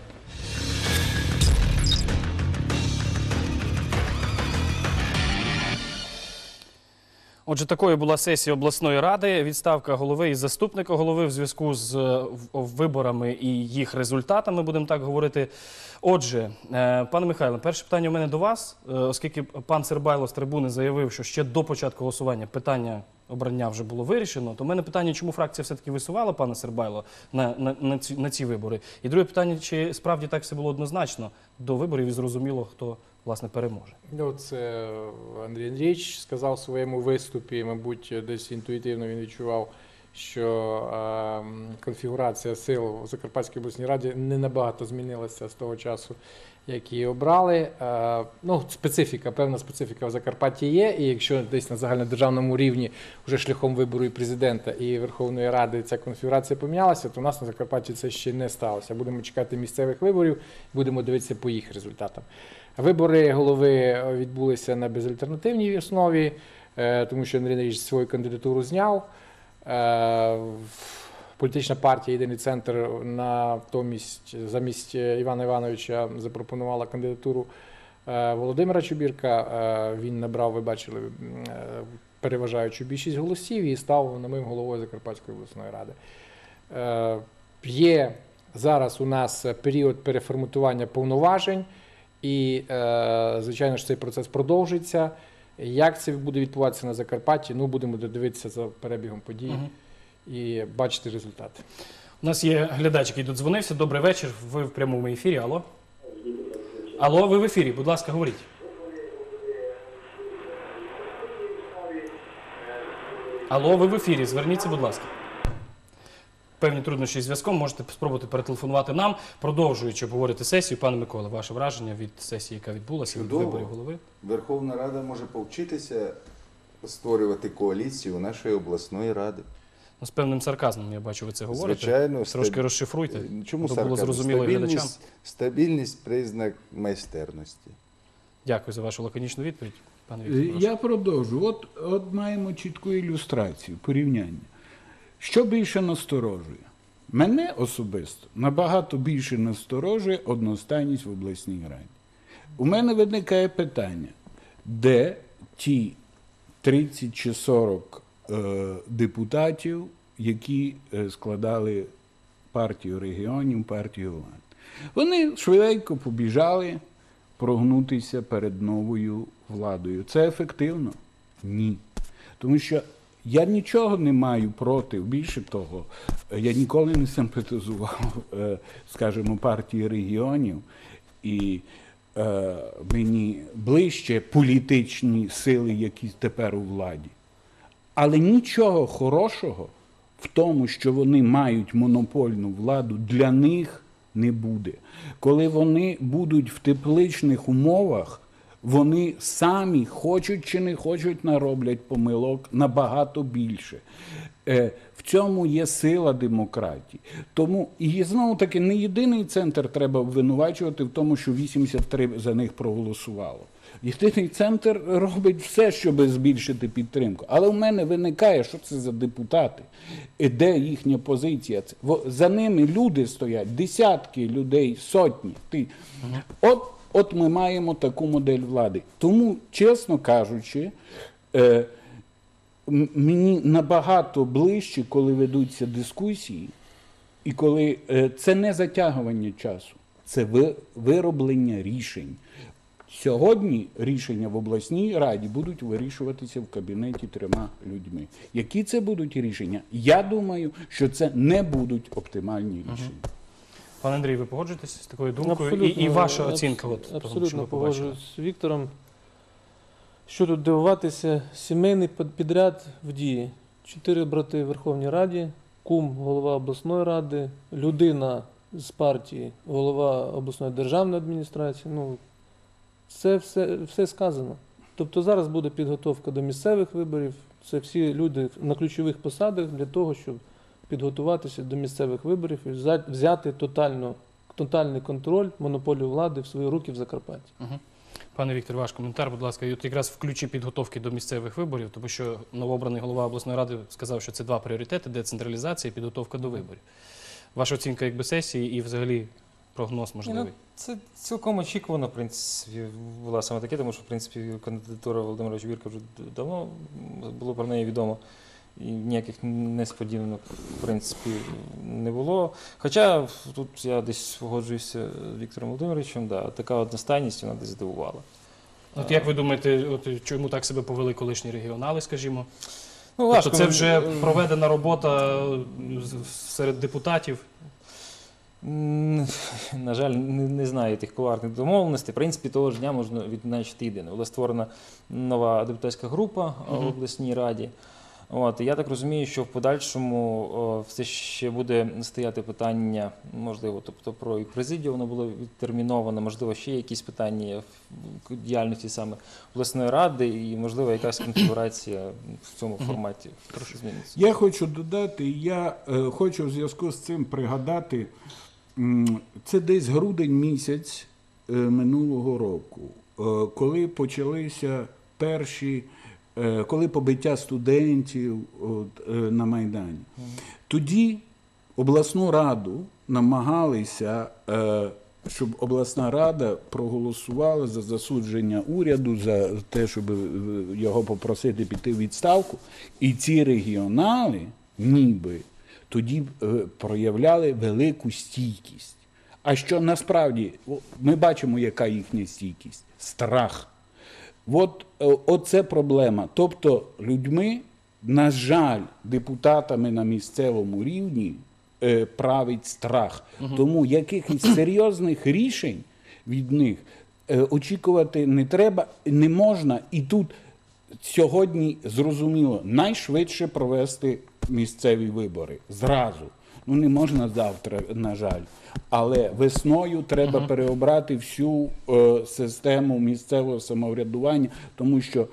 Отже, такою була сесія обласної ради. Відставка голови і заступника голови в зв'язку з виборами і їх результатами, будемо так говорити. Отже, пане Михайле, перше питання у мене до вас, оскільки пан Сербайло з трибуни заявив, що ще до початку голосування питання обрання вже було вирішено, то в мене питання, чому фракція все-таки висувала пана Сербайло на ці вибори? І друге питання, чи справді так все було однозначно до виборів і зрозуміло, хто власне переможе? Це Андрій Андрійович сказав у своєму виступі, мабуть, десь інтуїтивно він відчував, що конфігурація сил у Закарпатській обласній раді не набагато змінилася з того часу, як її обрали. Певна специфіка в Закарпатті є, і якщо десь на загальнодержавному рівні вже шляхом вибору і президента, і Верховної Ради ця конфігурація помінялася, то у нас на Закарпатті це ще не сталося. Будемо чекати місцевих виборів, будемо дивитися по їх результатам. Вибори голови відбулися на безальтернативній основі, тому що Андрій Андрійович свою кандидатуру зняв. Політична партія «Єдиний центр» замість Івана Івановича запропонувала кандидатуру Володимира Чубірка. Він набрав, ви бачили, переважаючу більшість голосів і став новим головою Закарпатської обласної ради. Є зараз у нас період переформатування повноважень, і, звичайно ж, цей процес продовжиться. Як це буде відбуватися на Закарпатті, будемо дивитися за перебігом подій і бачити результати. У нас є глядач, який додзвонився. Добрий вечір, ви в прямому ефірі. Алло? Алло, ви в ефірі, будь ласка, говоріть. Алло, ви в ефірі, зверніться, будь ласка. Певні труднощі з зв'язком, можете спробувати перетелефонувати нам, продовжуючи обговорити сесію. Пане Миколе, ваше враження від сесії, яка відбулася, від виборів голови? Верховна Рада може повчитися створювати коаліцію нашої обласної ради. З певним сарказмом, я бачу, ви це говорите. Звичайно. Трошки розшифруйте, Чому щоб було зрозуміло глядачам. Стабільність – признак майстерності. Дякую за вашу лаконічну відповідь. Пане Вікторе, Я продовжу. От маємо чітку ілюстрацію, порівняння. Що більше насторожує? Мене особисто набагато більше насторожує одностайність в обласній раді. У мене виникає питання, де ті 30 чи 40 депутатів, які складали партію регіонів, партію влади. Вони швиденько побіжали прогнутися перед новою владою. Це ефективно? Ні. Тому що я нічого не маю проти, більше того, я ніколи не симпатизував, скажімо, партії регіонів, і мені ближче політичні сили, які тепер у владі. Але нічого хорошого в тому, що вони мають монопольну владу, для них не буде. Коли вони будуть в тепличних умовах Вони самі, хочуть чи не хочуть, нароблять помилок набагато більше. В цьому є сила демократії. Тому, і знову-таки, не єдиний центр треба обвинувачувати в тому, що 83 за них проголосувало. Єдиний центр робить все, щоб збільшити підтримку. Але в мене виникає, що це за депутати, де їхня позиція. За ними люди стоять, десятки людей, сотні. От ми маємо таку модель влади. Тому, чесно кажучи, мені набагато ближче, коли ведуться дискусії, і коли це не затягування часу, це вироблення рішень. Сьогодні рішення в обласній раді будуть вирішуватися в кабінеті 3 людьми. Які це будуть рішення? Я думаю, що це не будуть оптимальні рішення. Пане Андрій, ви погоджуєтесь з такою думкою? І ваша оцінка? Абсолютно погоджуюсь з Віктором. Що тут дивуватися? Сімейний підряд в дії. 4 брати в Верховній Раді, кум – голова обласної ради, людина з партії – голова обласної державної адміністрації. Це все сказано. Тобто зараз буде підготовка до місцевих виборів. Це всі люди на ключових посадах для того, щоб підготуватися до місцевих виборів і взяти тотальний контроль, монополію влади в свої руки в Закарпатті. Пане Віктор, ваш коментар, будь ласка. І от якраз в ключі підготовки до місцевих виборів, тому що новообраний голова обласної ради сказав, що це 2 пріоритети – децентралізація і підготовка до виборів. Ваша оцінка якби сесії і взагалі прогноз можливий? Це цілком очікувано, в принципі, була саме таке, тому що, в принципі, кандидатура Володимира Чубірка вже давно було про неї відомо. І ніяких несподіванок, в принципі, не було. Хоча тут я десь погоджуюся з Віктором Володимировичем, така одностайність вона десь здивувала. От як ви думаєте, чому так себе повели колишні регіонали, скажімо? Важко. Тобто це вже проведена робота серед депутатів? На жаль, не знаю тих кулуарних домовленостей. В принципі, того ж дня можна відзначити єдине. Була створена нова депутатська група в обласній раді. Я так розумію, що в подальшому все ще буде стояти питання, можливо, тобто про і президію воно було відтерміновано, можливо, ще якісь питання в діяльності саме обласної ради і, можливо, якась конфігурація в цьому форматі зміниться. Я хочу додати, я хочу в зв'язку з цим пригадати, це десь грудень місяць минулого року, коли почалися перші коли побиття студентів на Майдані. Тоді обласну раду намагалися, щоб обласна рада проголосувала за засудження уряду, за те, щоб його попросити піти в відставку. І ці регіонали ніби тоді проявляли велику стійкість. А що насправді, ми бачимо, яка їхня стійкість – страх. Оце проблема. Тобто людьми, на жаль, депутатами на місцевому рівні править страх. Тому якихось серйозних рішень від них очікувати не треба, не можна. І тут сьогодні, зрозуміло, найшвидше провести місцеві вибори. Зразу. Не можна завтра, на жаль. Але весною треба переобрати всю систему місцевого самоврядування, тому що...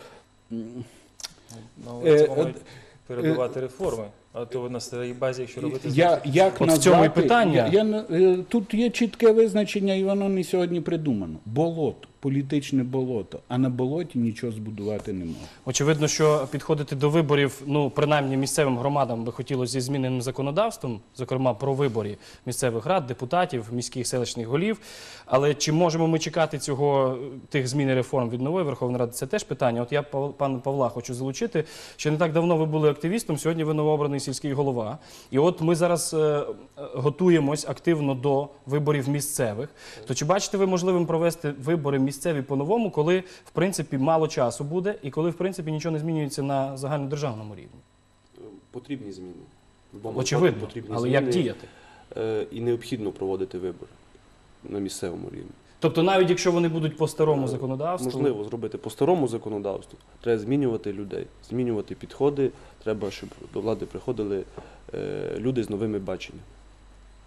Це мають передувати реформи, а то на старій базі, якщо робити... Як назвати? Тут є чітке визначення, і воно не сьогодні придумано. Болото, політичне болото. А на болоті нічого збудувати не можна. Очевидно, що підходити до виборів, принаймні місцевим громадам би хотілося зі зміненим законодавством, зокрема про вибори місцевих рад, депутатів, міських селищних голів. Але чи можемо ми чекати тих змін і реформ від нової Верховної Ради, це теж питання. От я пана Павла хочу залучити. Ще не так давно ви були активістом, сьогодні ви новообраний сільський голова. І от ми зараз готуємось активно до виборів місцевих. То чи бачите ви можливим провести вибори місцеві по-новому, коли, в принципі, мало часу буде і коли, в принципі, нічого не змінюється на загальнодержавному рівні? Потрібні зміни. Очевидно, але як діяти? І необхідно проводити вибори на місцевому рівні. Тобто навіть якщо вони будуть по старому законодавству? Можливо зробити по старому законодавству. Треба змінювати людей, змінювати підходи. Треба, щоб до влади приходили люди з новими баченнями.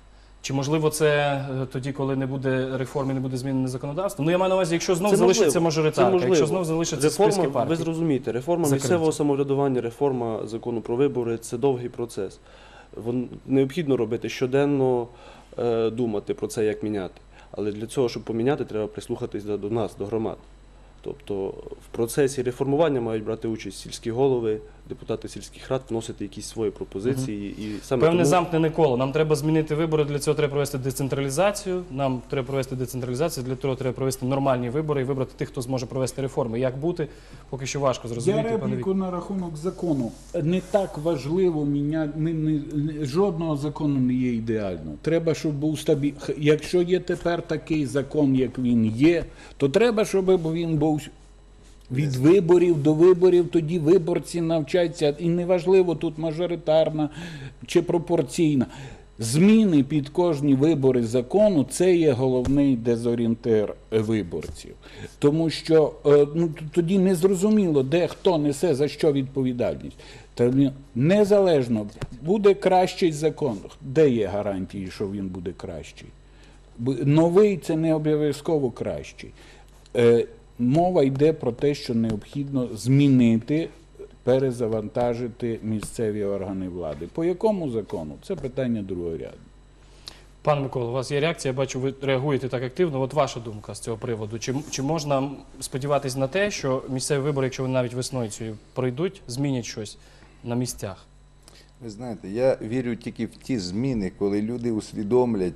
Чи можливо це тоді, коли не буде реформи, не буде змінене законодавство? Ну я маю на увазі, якщо знов Це залишиться можливо. мажоритарка, Це можливо. якщо знов залишиться списки Реформа, партій. ви зрозумієте, реформа закриті. місцевого самоврядування, реформа закону про вибори – це довгий процес. Необхідно робити щоденно, думати про це, як міняти. Але для цього, щоб поміняти, треба прислухатись до нас, до громад. Тобто в процесі реформування мають брати участь сільські голови, депутати сільських рад, вносити якісь свої пропозиції. І саме Певне тому... замкнене коло. Нам треба змінити вибори, для цього треба провести децентралізацію. Нам треба провести децентралізацію, для того треба провести нормальні вибори і вибрати тих, хто зможе провести реформи. Як бути, поки що важко зрозуміти. Я пане репліку на рахунок закону. Не так важливо міняти, жодного закону не є ідеально. Треба, щоб був стабільний. Якщо є тепер такий закон, як він є, то треба, щоб він був від виборів до виборів, тоді виборці навчаться, і неважливо тут мажоритарна чи пропорційна. Зміни під кожні вибори закону – це є головний дезорієнтир виборців. Тому що тоді незрозуміло, де хто несе за що відповідальність. Незалежно, буде кращий закон, де є гарантії, що він буде кращий? Новий – це не обов'язково кращий. Мова йде про те, що необхідно змінити, перезавантажити місцеві органи влади. По якому закону? Це питання другорядне. Пане Миколо, у вас є реакція, я бачу, ви реагуєте так активно. От ваша думка з цього приводу. Чи можна сподіватися на те, що місцеві вибори, якщо вони навіть весною цією пройдуть, змінять щось на місцях? Ви знаєте, я вірю тільки в ті зміни, коли люди усвідомлять,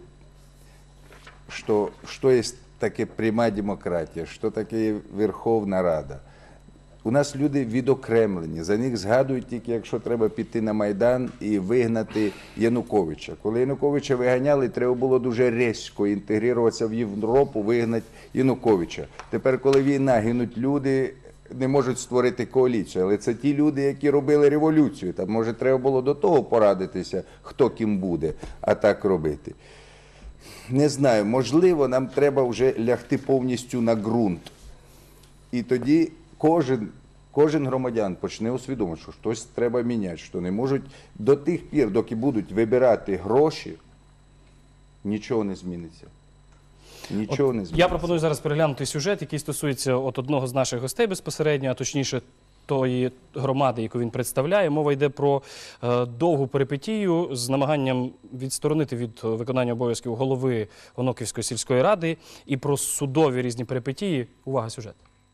що є таке пряма демократія, що таке Верховна Рада. У нас люди відокремлені, за них згадують тільки, якщо треба піти на Майдан і вигнати Януковича. Коли Януковича виганяли, треба було дуже різко інтегруватися в Європу, вигнати Януковича. Тепер, коли війна, гинуть люди, не можуть створити коаліцію. Але це ті люди, які робили революцію. Там, може, треба було до того порадитися, хто ким буде, а так робити. Не знаю, можливо, нам треба вже лягти повністю на ґрунт. І тоді кожен громадян почне усвідомити, що щось треба міняти, що не можуть до тих пір, доки будуть вибирати гроші, нічого не зміниться. Нічого не зміниться. Я пропоную зараз переглянути сюжет, який стосується одного з наших гостей безпосередньо, а точніше тої громади, яку він представляє. Мова йде про довгу перипетію з намаганням відсторонити від виконання обов'язків голови Оноківської сільської ради і про судові різні перипетії. Увага, сюжет.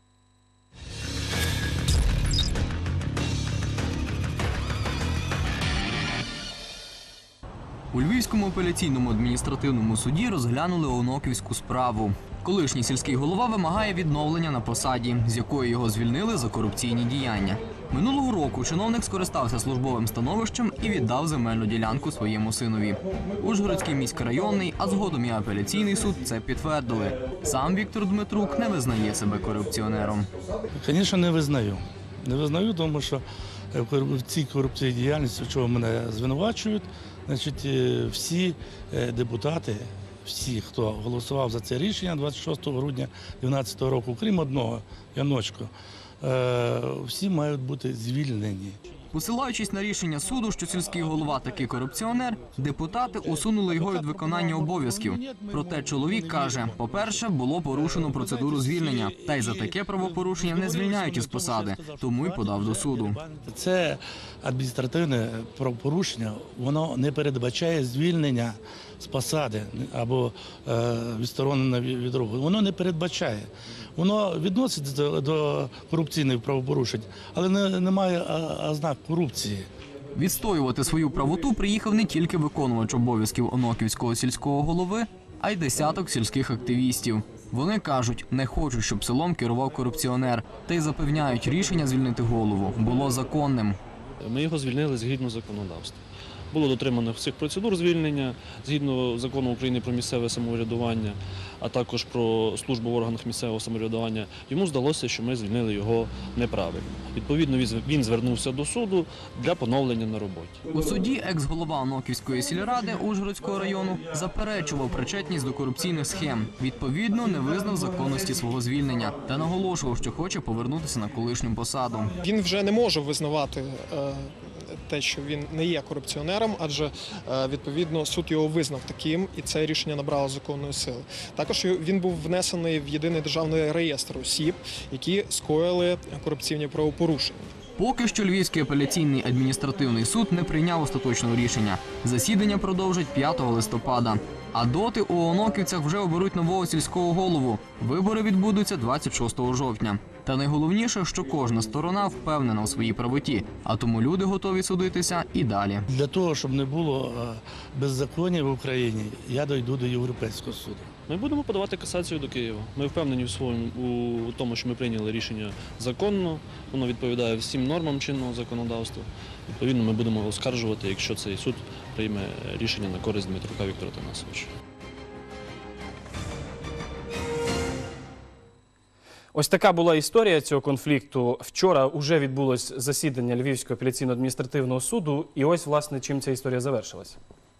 У Львівському апеляційному адміністративному суді розглянули оноківську справу. Колишній сільський голова вимагає відновлення на посаді, з якої його звільнили за корупційні діяння. Минулого року чиновник скористався службовим становищем і віддав земельну ділянку своєму синові. Ужгородський міськрайонний, а згодом і апеляційний суд це підтвердили. Сам Віктор Дмитрук не визнає себе корупціонером. Звісно, не визнаю. Не визнаю, тому що в цій корупційній діяльності, в чого мене звинувачують, значить, всі депутати, всі, хто голосував за це рішення 26 грудня 2012 року, крім одного, Яночко, всі мають бути звільнені. Посилаючись на рішення суду, що сільський голова таки корупціонер, депутати усунули його від виконання обов'язків. Проте чоловік каже, по-перше, було порушено процедуру звільнення, та й за таке правопорушення не звільняють із посади, тому й подав до суду. Це адміністративне правопорушення, воно не передбачає звільнення з посади або відсторонення від роботи. Воно не передбачає. Воно відноситься до корупційних правопорушень, але немає ознак корупції. Відстоювати свою правоту приїхав не тільки виконувач обов'язків Оноківського сільського голови, а й десяток сільських активістів. Вони кажуть, не хочуть, щоб селом керував корупціонер, та й запевняють, рішення звільнити голову було законним. Ми його звільнили згідно законодавства. Було дотримано всіх процедур звільнення, згідно закону України про місцеве самоврядування, а також про службу в органах місцевого самоврядування. Йому здалося, що ми звільнили його неправильно. Відповідно, він звернувся до суду для поновлення на роботі. У суді екс-голова Оноківської сільради Ужгородського району заперечував причетність до корупційних схем. Відповідно, не визнав законності свого звільнення та наголошував, що хоче повернутися на колишню посаду. Він вже не може визнавати те, що він не є корупціонером, адже відповідно суд його визнав таким, і це рішення набрало законної сили. Також він був внесений в єдиний державний реєстр осіб, які скоїли корупційні правопорушення. Поки що Львівський апеляційний адміністративний суд не прийняв остаточного рішення. Засідання продовжать 5 листопада. А доти у Оноківцях вже оберуть нового сільського голову. Вибори відбудуться 26 жовтня. Та найголовніше, що кожна сторона впевнена у своїй правоті, а тому люди готові судитися і далі. Для того, щоб не було беззаконня в Україні, я дойду до Європейського суду. Ми будемо подавати касацію до Києва. Ми впевнені у тому, що ми прийняли рішення законно, воно відповідає всім нормам чинного законодавства. Відповідно, ми будемо оскаржувати, якщо цей суд прийме рішення на користь Дмитрука Віктора Танасовича. Ось така була історія цього конфлікту. Вчора вже відбулось засідання Львівського апеляційного адміністративного суду, і ось, власне, чим ця історія завершилась.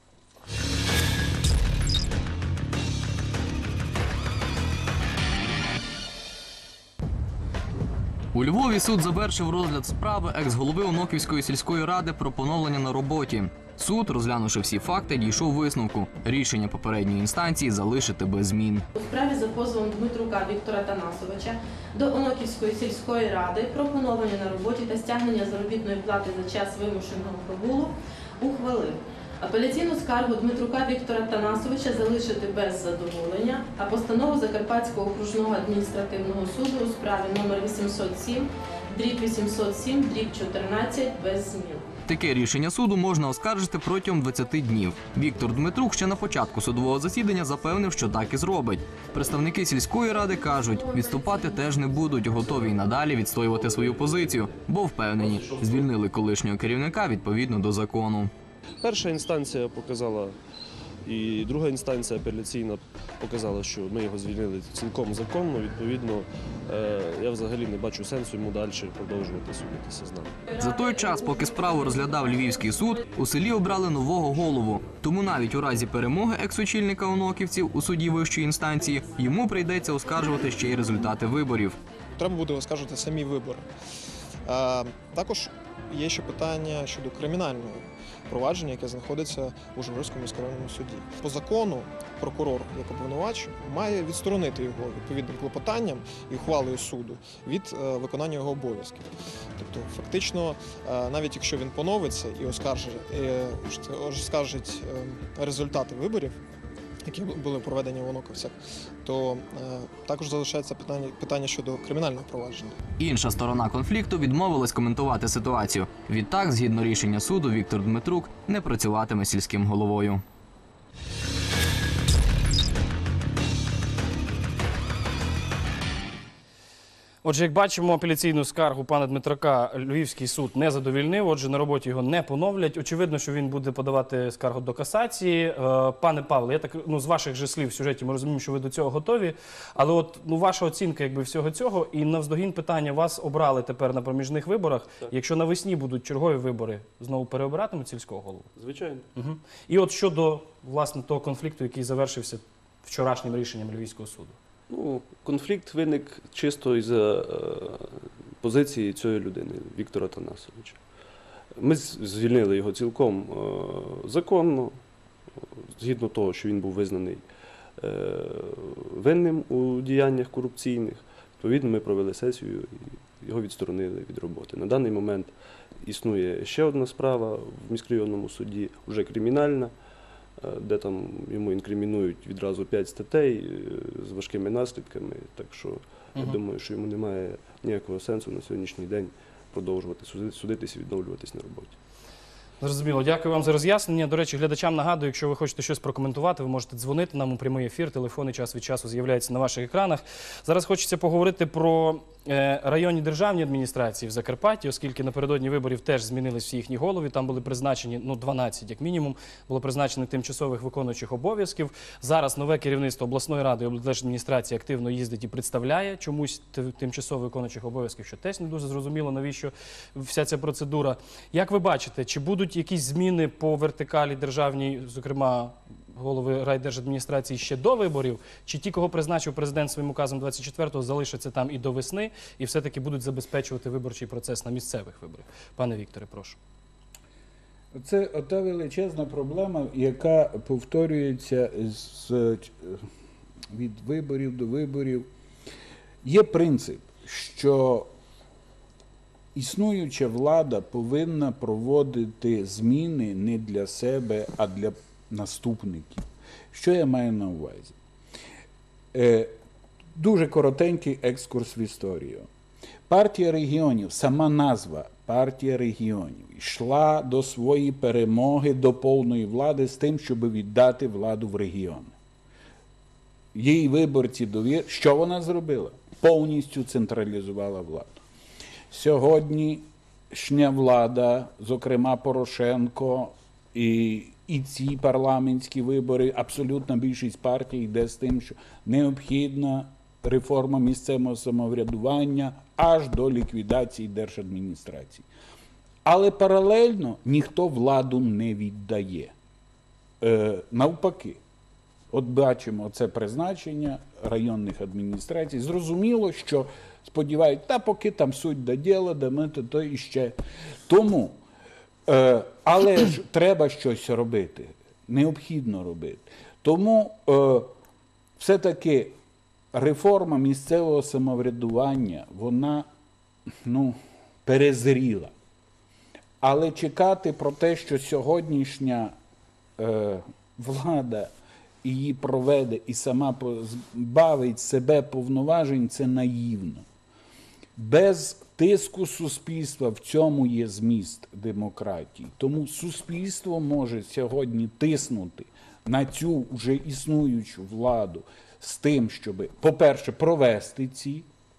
У Львові суд завершив розгляд справи екс-голови Оноківської сільської ради про поновлення на роботі. Суд, розглянувши всі факти, дійшов висновку. Рішення попередньої інстанції залишити без змін. У справі за позовом Дмитрука Віктора Танасовича до Оноківської сільської ради про поновлення на роботі та стягнення заробітної плати за час вимушеного прогулу ухвалив апеляційну скаргу Дмитрука Віктора Танасовича залишити без задоволення, а постанову Закарпатського окружного адміністративного суду у справі номер 807/807/14 без змін. Таке рішення суду можна оскаржити протягом 20 днів. Віктор Дмитрук ще на початку судового засідання запевнив, що так і зробить. Представники сільської ради кажуть, відступати теж не будуть, готові й надалі відстоювати свою позицію, бо впевнені, звільнили колишнього керівника відповідно до закону. Перша інстанція показала, і друга інстанція апеляційна показала, що ми його звільнили цілком законно. Відповідно, я взагалі не бачу сенсу йому далі продовжувати судитися з нами. За той час, поки справу розглядав Львівський суд, у селі обрали нового голову. Тому навіть у разі перемоги екс-очільника Оноківців у суді вищої інстанції йому прийдеться оскаржувати ще й результати виборів. Треба буде оскаржувати самі вибори. Також є ще питання щодо кримінального провадження, яке знаходиться у Житомирському міськрайонному суді. По закону прокурор, як обвинувач, має відсторонити його відповідним клопотанням і ухвалою суду від виконання його обов'язків. Тобто, фактично, навіть якщо він поновиться і оскаржить результати виборів, які були проведені в Оноківцях, то також залишається питання щодо кримінального провадження. Інша сторона конфлікту відмовилась коментувати ситуацію. Відтак, згідно рішення суду, Віктор Дмитрук не працюватиме сільським головою. Отже, як бачимо, апеляційну скаргу пана Дмитрука Львівський суд не задовільнив, отже, на роботі його не поновлять. Очевидно, що він буде подавати скаргу до касації. Пане Павле, з ваших же слів в сюжеті ми розуміємо, що ви до цього готові. Але от, ваша оцінка всього цього, і навздогін питання, вас обрали тепер на проміжних виборах. Так. Якщо навесні будуть чергові вибори, знову переобиратимуть сільського голову? Звичайно. Угу. І от щодо, власне, того конфлікту, який завершився вчорашнім рішенням Львівського суду. Конфлікт виник чисто із позиції цієї людини, Віктора Танасовича. Ми звільнили його цілком законно, згідно того, що він був визнаний винним у діяннях корупційних. Відповідно, ми провели сесію і його відсторонили від роботи. На даний момент існує ще одна справа в міськрайонному суді, вже кримінальна, де там йому інкримінують відразу 5 статей з важкими наслідками. Так що я думаю, що йому немає ніякого сенсу на сьогоднішній день продовжувати судитися і відновлюватись на роботі. Зрозуміло. Дякую вам за роз'яснення. До речі, глядачам нагадую, якщо ви хочете щось прокоментувати, ви можете дзвонити нам у прямий ефір. Телефони час від часу з'являються на ваших екранах. Зараз хочеться поговорити про районні державні адміністрації в Закарпатті, оскільки напередодні виборів теж змінились всі їхні голови. Там були призначені, 12 як мінімум, було призначено тимчасових виконуючих обов'язків. Зараз нове керівництво обласної ради і облдержадміністрації активно їздить і представляє чомусь тимчасово виконуючих обов'язків, що теж не дуже зрозуміло, навіщо вся ця процедура. Як ви бачите, чи будуть якісь зміни по вертикалі державній, зокрема, голови райдержадміністрації ще до виборів, чи ті, кого призначив президент своїм указом 24-го, залишаться там і до весни, і все-таки будуть забезпечувати виборчий процес на місцевих виборах? Пане Вікторе, прошу. Це ота величезна проблема, яка повторюється від виборів до виборів. Є принцип, що існуюча влада повинна проводити зміни не для себе, а для наступників. Що я маю на увазі? Дуже коротенький екскурс в історію. Партія регіонів, сама назва Партія регіонів, йшла до своєї перемоги, до повної влади з тим, щоб віддати владу в регіони. Її виборці довір. Що вона зробила? Повністю централізувала владу. Сьогоднішня влада, зокрема Порошенко, і ці парламентські вибори, абсолютна більшість партій йде з тим, що необхідна реформа місцевого самоврядування аж до ліквідації держадміністрації. Але паралельно ніхто владу не віддає. Навпаки. От бачимо це призначення районних адміністрацій. Зрозуміло, що сподіваються, та поки там суть до діла, да ми то іще. Тому, але ж треба щось робити. Необхідно робити. Тому все-таки реформа місцевого самоврядування, вона перезріла. Але чекати про те, що сьогоднішня влада її проведе і сама позбавить себе повноважень, це наївно. Без тиску суспільства в цьому є зміст демократії. Тому суспільство може сьогодні тиснути на цю вже існуючу владу з тим, щоб, по-перше, провести ці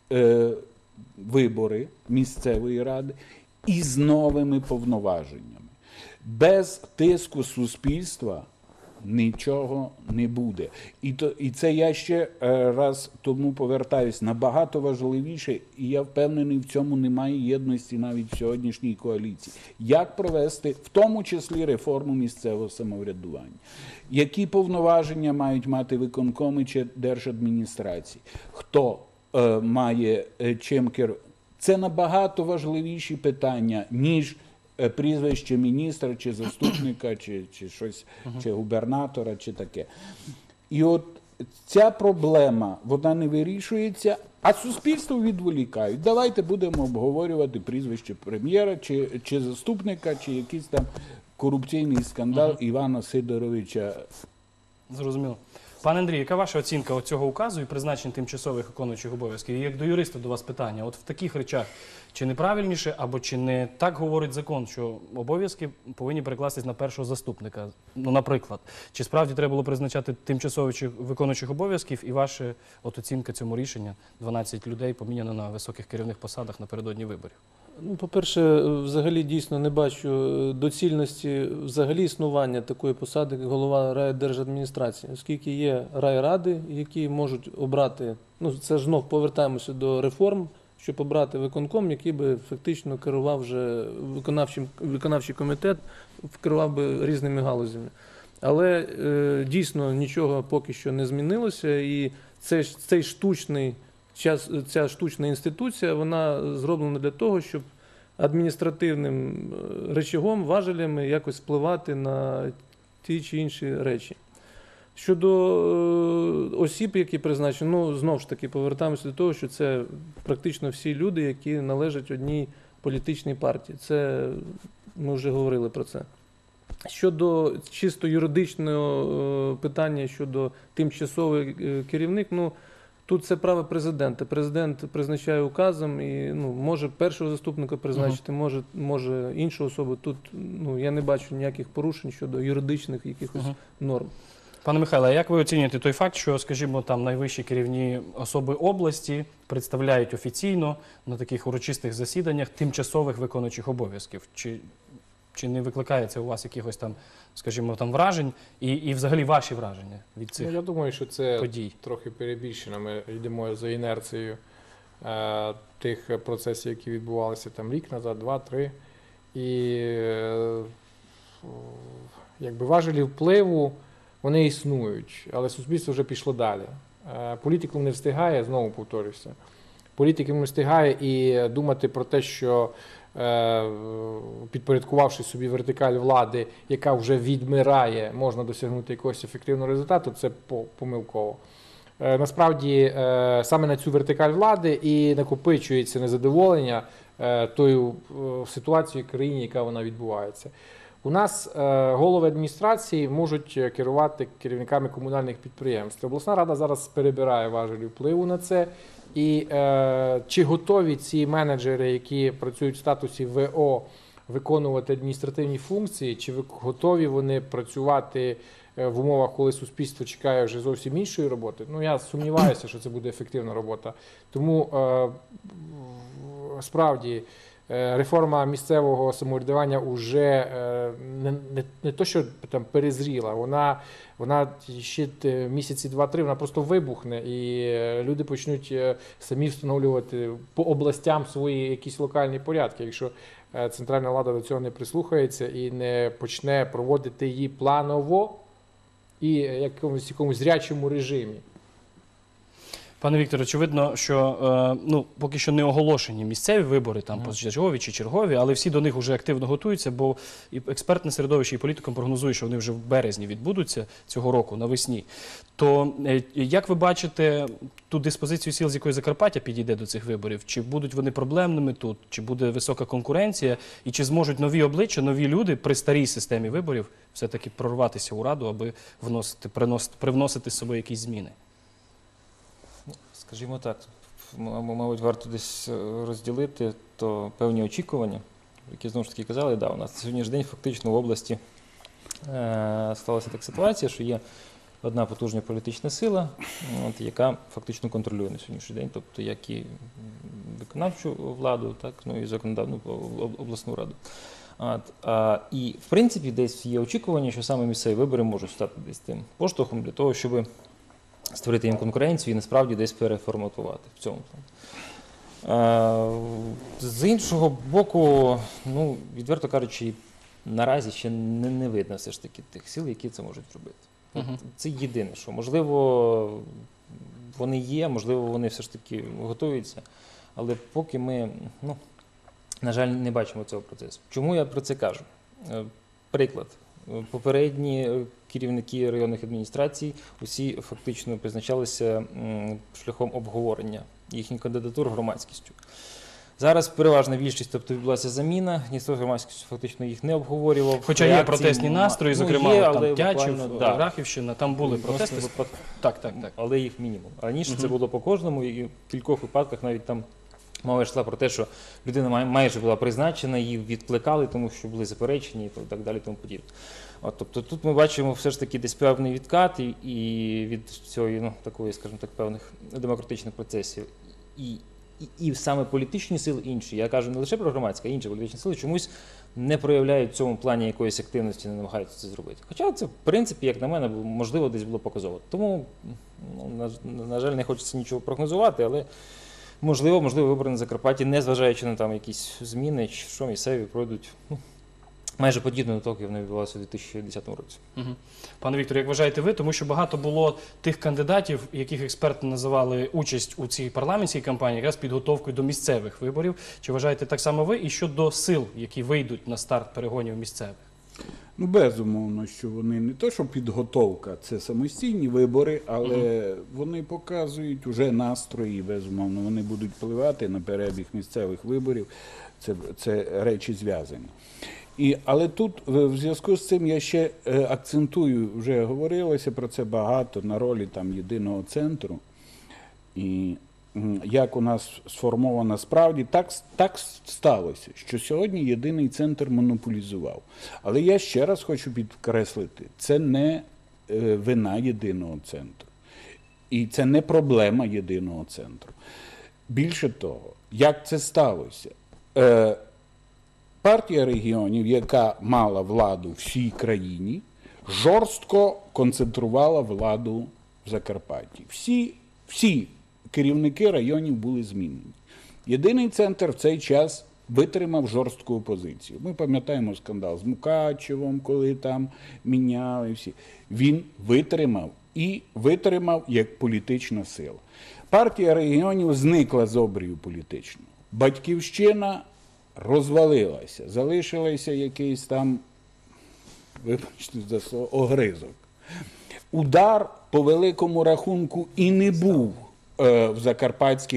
вибори місцевої ради і з новими повноваженнями. Без тиску суспільства нічого не буде. І це я ще раз тому повертаюсь, набагато важливіше, і я впевнений, в цьому немає єдності навіть в сьогоднішній коаліції. Як провести, в тому числі, реформу місцевого самоврядування? Які повноваження мають мати виконкоми чи держадміністрації? Хто має чим керувати? Це набагато важливіші питання, ніж прізвище міністра, чи заступника, чи щось, чи губернатора, чи таке. І от ця проблема, вона не вирішується, а суспільство відволікають. Давайте будемо обговорювати прізвище прем'єра, чи заступника, чи якийсь там корупційний скандал Івана Сидоровича. Зрозуміло. Пане Андрію, яка ваша оцінка цього указу і призначення тимчасових виконуючих обов'язків? І як до юриста до вас питання. От в таких речах, чи неправильніше, або чи не так говорить закон, що обов'язки повинні перекластись на першого заступника? Ну, наприклад. Чи справді треба було призначати тимчасових виконуючих обов'язків, і ваша оцінка цьому рішення, 12 людей поміняно на високих керівних посадах напередодні виборів? Ну, по-перше, взагалі дійсно не бачу доцільності взагалі існування такої посади, як голова райдержадміністрації, оскільки є райради, які можуть обрати, ну це ж знов повертаємося до реформ, щоб обрати виконком, який би фактично керував вже виконавчий комітет, керував би різними галузями. Але дійсно нічого поки що не змінилося, і ця штучна інституція, вона зроблена для того, щоб адміністративним речагом, важелями якось впливати на ті чи інші речі. Щодо осіб, які призначені, ну, знову ж таки, повертаємося до того, що це практично всі люди, які належать одній політичній партії. Це, ми вже говорили про це. Щодо чисто юридичного питання, щодо тимчасовий керівник, ну, тут це право президента. Президент призначає указом і може першого заступника призначити, може іншу особу. Тут я не бачу ніяких порушень щодо юридичних якихось норм. Пане Михайле, а як ви оцінюєте той факт, що, скажімо, там найвищі керівні особи області представляють офіційно на таких урочистих засіданнях тимчасових виконуючих обов'язків? Чи не викликає це у вас якихось там, скажімо, там вражень і взагалі ваші враження від цих подій? Я думаю, що це трохи перебільшено. Ми йдемо за інерцією тих процесів, які відбувалися там рік назад, 2-3. І якби важелі впливу, вони існують, але суспільство вже пішло далі. Політикум не встигає, знову повторюся, політикум не встигає і думати про те, що підпорядкувавши собі вертикаль влади, яка вже відмирає, можна досягнути якогось ефективного результату, це помилково. Насправді, саме на цю вертикаль влади і накопичується незадоволення тою ситуацією в країні, яка вона відбувається. У нас голови адміністрації можуть керувати керівниками комунальних підприємств. Обласна рада зараз перебирає важелі впливу на це. І чи готові ці менеджери, які працюють в статусі ВО, виконувати адміністративні функції, чи готові вони працювати в умовах, коли суспільство чекає вже зовсім іншої роботи? Ну, я сумніваюся, що це буде ефективна робота. Тому, справді, реформа місцевого самоврядування вже не то, що там перезріла, вона ще місяці 2-3, вона просто вибухне, і люди почнуть самі встановлювати по областям свої якісь локальні порядки, якщо центральна влада до цього не прислухається і не почне проводити її планово і в якомусь зрячому режимі. Пане Вікторе, очевидно, що поки що не оголошені місцеві вибори, там позачергові чи чергові, але всі до них вже активно готуються, бо і експертне середовище, і політикам прогнозує, що вони вже в березні відбудуться цього року, навесні. То як ви бачите ту диспозицію сил, з якої Закарпаття підійде до цих виборів? Чи будуть вони проблемними тут, чи буде висока конкуренція, і чи зможуть нові обличчя, нові люди при старій системі виборів все-таки прорватися у Раду, аби привносити з собою якісь зміни? Скажімо так, мабуть, варто десь розділити то певні очікування, які, знову ж таки, казали, у нас на сьогоднішній день фактично в області сталася така ситуація, що є одна потужна політична сила, яка фактично контролює на сьогоднішній день, тобто як і виконавчу владу, так, і законодавну обласну раду. І, в принципі, десь є очікування, що саме місцеві вибори можуть стати десь тим поштовхом для того, щоб створити їм конкуренцію і насправді десь переформатувати в цьому плані. З іншого боку, відверто кажучи, наразі ще не видно все ж таки тих сил, які це можуть робити. Це єдине, що можливо вони є, можливо вони все ж таки готуються, але поки ми, на жаль, не бачимо цього процесу. Чому я про це кажу? Приклад. Попередні керівники районних адміністрацій усі фактично призначалися шляхом обговорення їхніх кандидатур громадськістю. Зараз переважна більшість, тобто відбулася заміна, ніхто з громадськістю фактично їх не обговорював. Хоча є протестні настрої, зокрема там Тячів, Рахівщина, там були протести. Так. Але їх мінімум. Раніше це було по кожному, і в кількох випадках навіть там мова йшла про те, що людина майже була призначена, її відкликали, тому що були заперечені і так далі, тому подібне. Тобто тут ми бачимо все ж таки десь певний відкат і від цієї, такої, скажімо так, певних демократичних процесів. І саме політичні сили інші, я кажу не лише про громадські, а інші політичні сили чомусь не проявляють в цьому плані якоїсь активності, не намагаються це зробити. Хоча це, в принципі, як на мене, можливо, десь було показово. Тому, на жаль, не хочеться нічого прогнозувати, але можливо, вибори на Закарпатті, незважаючи на там якісь зміни, що місцеві пройдуть майже подібно до того, як вони відбувалися у 2010 році. Пане Вікторе, як вважаєте ви, тому що багато було тих кандидатів, яких експерти називали участь у цій парламентській кампанії, якраз підготовкою до місцевих виборів. Чи вважаєте так само ви? І щодо сил, які вийдуть на старт перегонів місцевих? Безумовно, що вони не то, що підготовка, це самостійні вибори, але вони показують уже настрої, безумовно, вони будуть впливати на перебіг місцевих виборів, це речі зв'язані. Але тут, в зв'язку з цим, я ще акцентую, вже говорилося про це багато, на ролі там єдиного центру. І як у нас сформовано справді, так сталося, що сьогодні єдиний центр монополізував. Але я ще раз хочу підкреслити, це не вина єдиного центру. І це не проблема єдиного центру. Більше того, як це сталося? Партія регіонів, яка мала владу в всій країні, жорстко концентрувала владу в Закарпатті. Всі керівники районів були змінені. Єдиний центр в цей час витримав жорстку опозицію. Ми пам'ятаємо скандал з Мукачевом, коли там міняли всі. Він витримав і витримав як політична сила. Партія регіонів зникла з обрію політичного. Батьківщина розвалилася, залишилася якийсь там, вибачте за слово, огризок. Удар по великому рахунку і не був в Закарпатській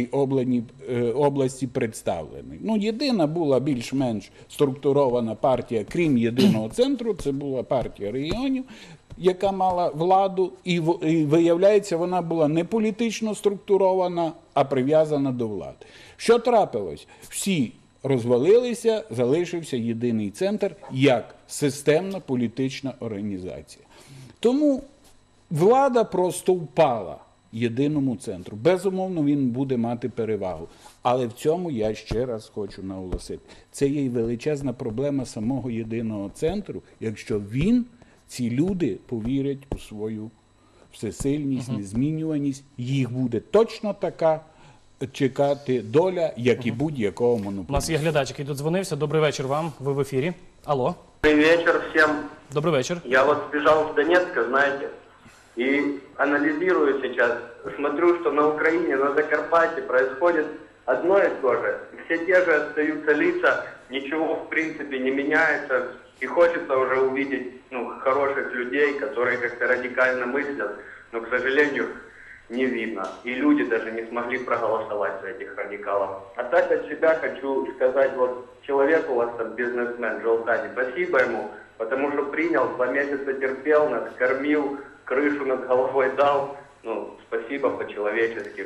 області представлений. Ну, єдина була більш-менш структурована партія, крім єдиного центру, це була партія регіонів, яка мала владу, і виявляється, вона була не політично структурована, а прив'язана до влади. Що трапилось? Всі розвалилися, залишився єдиний центр як системна політична організація. Тому влада просто впала єдиному центру. Безумовно, він буде мати перевагу. Але в цьому я ще раз хочу наголосити. Це є й величезна проблема самого єдиного центру, якщо ці люди повірять у свою всесильність, незмінюваність, їх буде точно така чекати доля, як і будь-якого монополіста. У нас є глядач, який додзвонився. Добрий вечір вам, ви в ефірі. Алло. Добрый вечер всем. Добрый вечер. Я вот сбежал с Донецка, знаете, и анализирую сейчас, смотрю, что на Украине, на Закарпатье происходит одно и то же. Все те же остаются лица, ничего в принципе не меняется, и хочется уже увидеть хороших людей, которые как-то радикально мыслят, но, к сожалению, не видно. И люди даже не смогли проголосовать за этих радикалов. А так от себя хочу сказать, вот человек у вас там, бизнесмен, Желтани, спасибо ему, потому что принял, 2 месяца терпел нас, кормил, крышу над головой дал. Спасибо по-человечески.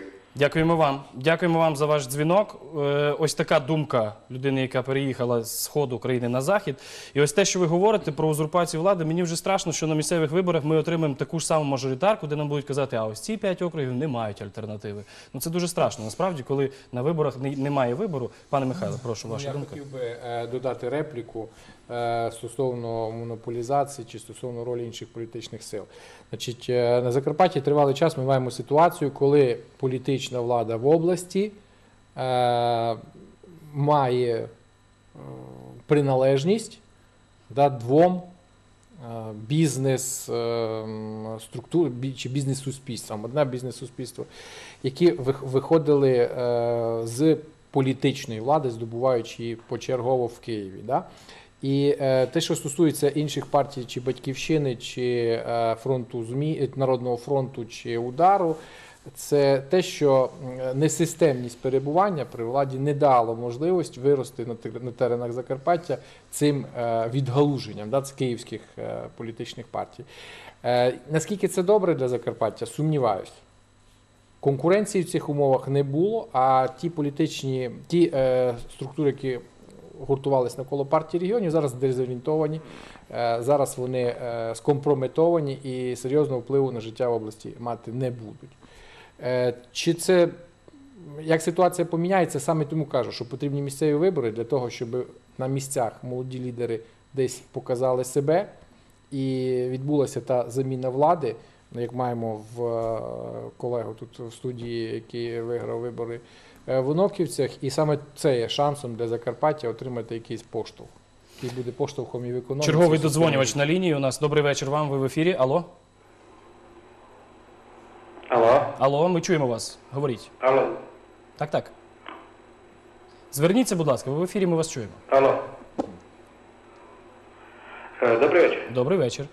Дякуємо вам за ваш дзвінок. Ось така думка людини, яка переїхала з сходу України на захід. І ось те, що ви говорите про узурпацію влади, мені вже страшно, що на місцевих виборах ми отримаємо таку ж саму мажоритарку, де нам будуть казати, а ось ці 5 округів не мають альтернативи. Це дуже страшно, насправді, коли на виборах немає вибору. Пане Михайло, прошу, ваша думка. Я хотів би додати репліку стосовно монополізації чи стосовно ролі інших політичних сил. Значить, на Закарпатті тривалий час ми маємо ситуацію, коли політична влада в області має приналежність двом бізнес-структурам чи бізнес-суспільствам. Одне бізнес-суспільство, які виходили з політичної влади, здобуваючи її почергово в Києві. І те, що стосується інших партій, чи Батьківщини, чи Народного фронту, чи Удару, це те, що несистемність перебування при владі не дало можливість вирости на теренах Закарпаття цим відгалуженням з київських політичних партій. Наскільки це добре для Закарпаття? Сумніваюсь. Конкуренції в цих умовах не було, а ті структури, які гуртувалися навколо партії регіонів, зараз дезорієнтовані, зараз вони скомпрометовані і серйозного впливу на життя в області мати не будуть. Як ситуація поміняється, саме тому кажу, що потрібні місцеві вибори для того, щоб на місцях молоді лідери десь показали себе і відбулася та заміна влади, як маємо в колегу тут в студії, який виграв вибори в Оноківцях, і саме це є шансом для Закарпаття отримати якийсь поштовх, який буде поштовхом і в економіці. Черговий додзвонювач на лінії у нас. Добрий вечір вам, ви в ефірі. Алло? Алло? Алло, ми чуємо вас. Говоріть. Алло? Так. Зверніться, будь ласка, ви в ефірі, ми вас чуємо. Алло? Добрий вечір. Добрий вечір.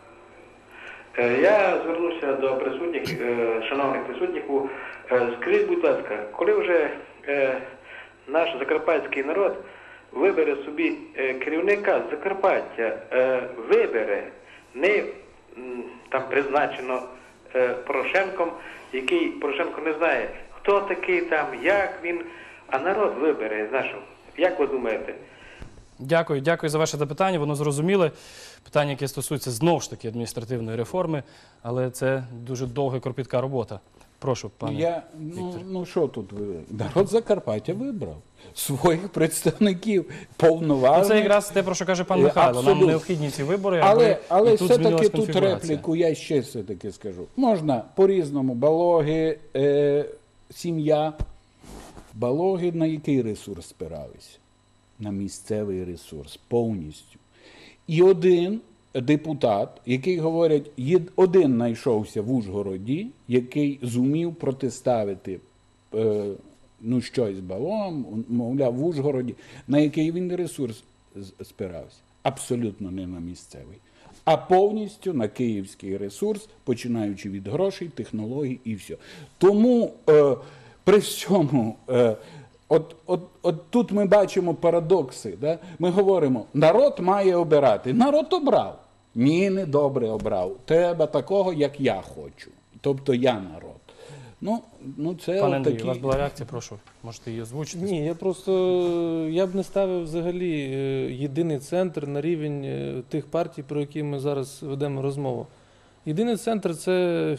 Я звернувся до присутніх, шановних присутніх. Скажіть, будь ласка, коли вже наш закарпатський народ вибере собі керівника з Закарпаття, вибере, не там призначено Порошенком, який Порошенко не знає, хто такий там, як він, а народ вибере, знаєш, як ви думаєте? Дякую за ваше запитання, воно зрозуміле. Питання, яке стосується знову ж таки адміністративної реформи, але це дуже довга, кропітка робота. Прошу, пане Віктор. Що тут? Народ Закарпаття вибрав своїх представників повноважних. Це якраз те, про що каже пан Михайло. Нам необхідні ці вибори, але і тут все-таки змінилась конфігурація. репліку я ще все-таки скажу. Можна по-різному. Балоги, сім'я. Балоги на який ресурс спиралися? На місцевий ресурс повністю. І один депутат, який, говорять, один знайшовся в Ужгороді, який зумів протиставити ну щось балом, мовляв, в Ужгороді. На який він ресурс спирався? Абсолютно не на місцевий, а повністю на київський ресурс, починаючи від грошей, технологій і все. Тому при всьому, от тут ми бачимо парадокси. Да? Ми говоримо, народ має обирати. Народ обрав. Ні, не добре обрав. Треба такого, як я хочу. Тобто я народ. Ну це Пане Андрію, такі... у вас була реакція, прошу, можете її озвучити? Ні, я б не ставив взагалі єдиний центр на рівень тих партій, про які ми зараз ведемо розмову. Єдиний центр – це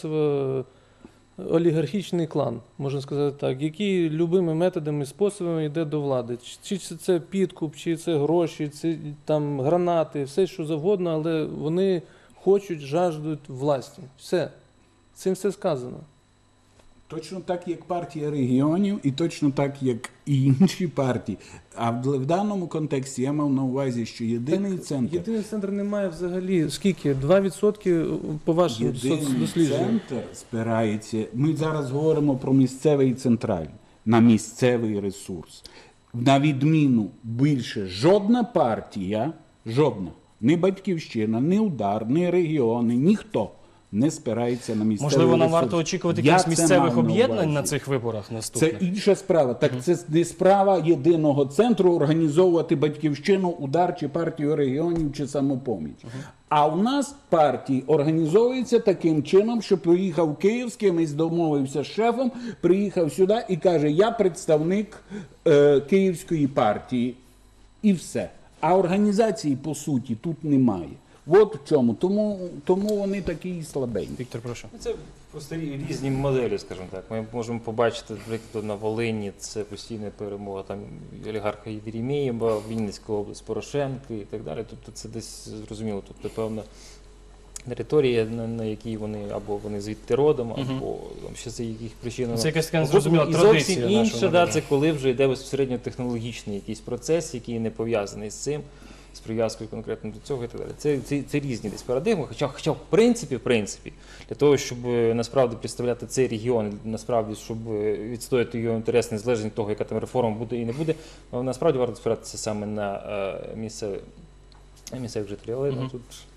фінансово-олігархічний клан, можна сказати так, який любими методами, способами йде до влади. Чи це підкуп, чи це гроші, чи там гранати, все що завгодно, але вони хочуть, жаждуть власті. Все. Цим все сказано. Точно так, як партія регіонів, і точно так, як і інші партії. А в даному контексті я мав на увазі, що єдиний центр... Єдиний центр не має взагалі, скільки? 2% по вашим дослідженням? Єдиний центр спирається... Ми зараз говоримо про місцевий і центральний. На місцевий ресурс. На відміну більше жодна партія, жодна, ні Батьківщина, ні Удар, ні регіони, ніхто не спирається на місцевий ресурс. Можливо, нам варто очікувати якихось місцевих об'єднань на цих виборах наступних? Це інша справа. Так це не справа єдиного центру організовувати Батьківщину, Удар, чи партію регіонів, чи Самопоміч. А у нас партії організовуються таким чином, що приїхав Київ, з кимось домовився з шефом, приїхав сюди і каже, я представник Київської партії. І все. А організації, по суті, тут немає. От в чому. Тому вони такі слабенькі. Віктор, прошу. Це просто різні моделі, скажімо так. Ми можемо побачити, наприклад, на Волині це постійна перемога там олігарха Єремєєва, Вінницька область Порошенка і так далі. Тобто це десь зрозуміло, тобто певна територія, на якій вони або вони звідти родом, або ще з яких причин. Це якась така незрозуміла традиція. І зовсім інша, це коли вже йде безпосередньо технологічний якийсь процес, який не пов'язаний з цим, з прив'язкою конкретно до цього і так далі. Це різні десь парадигми, хоча в принципі, для того, щоб насправді представляти цей регіон, насправді, щоб відстояти його інтерес, незалежно від того, яка там реформа буде і не буде, насправді варто спиратися саме на місцевих жителів. Але тут,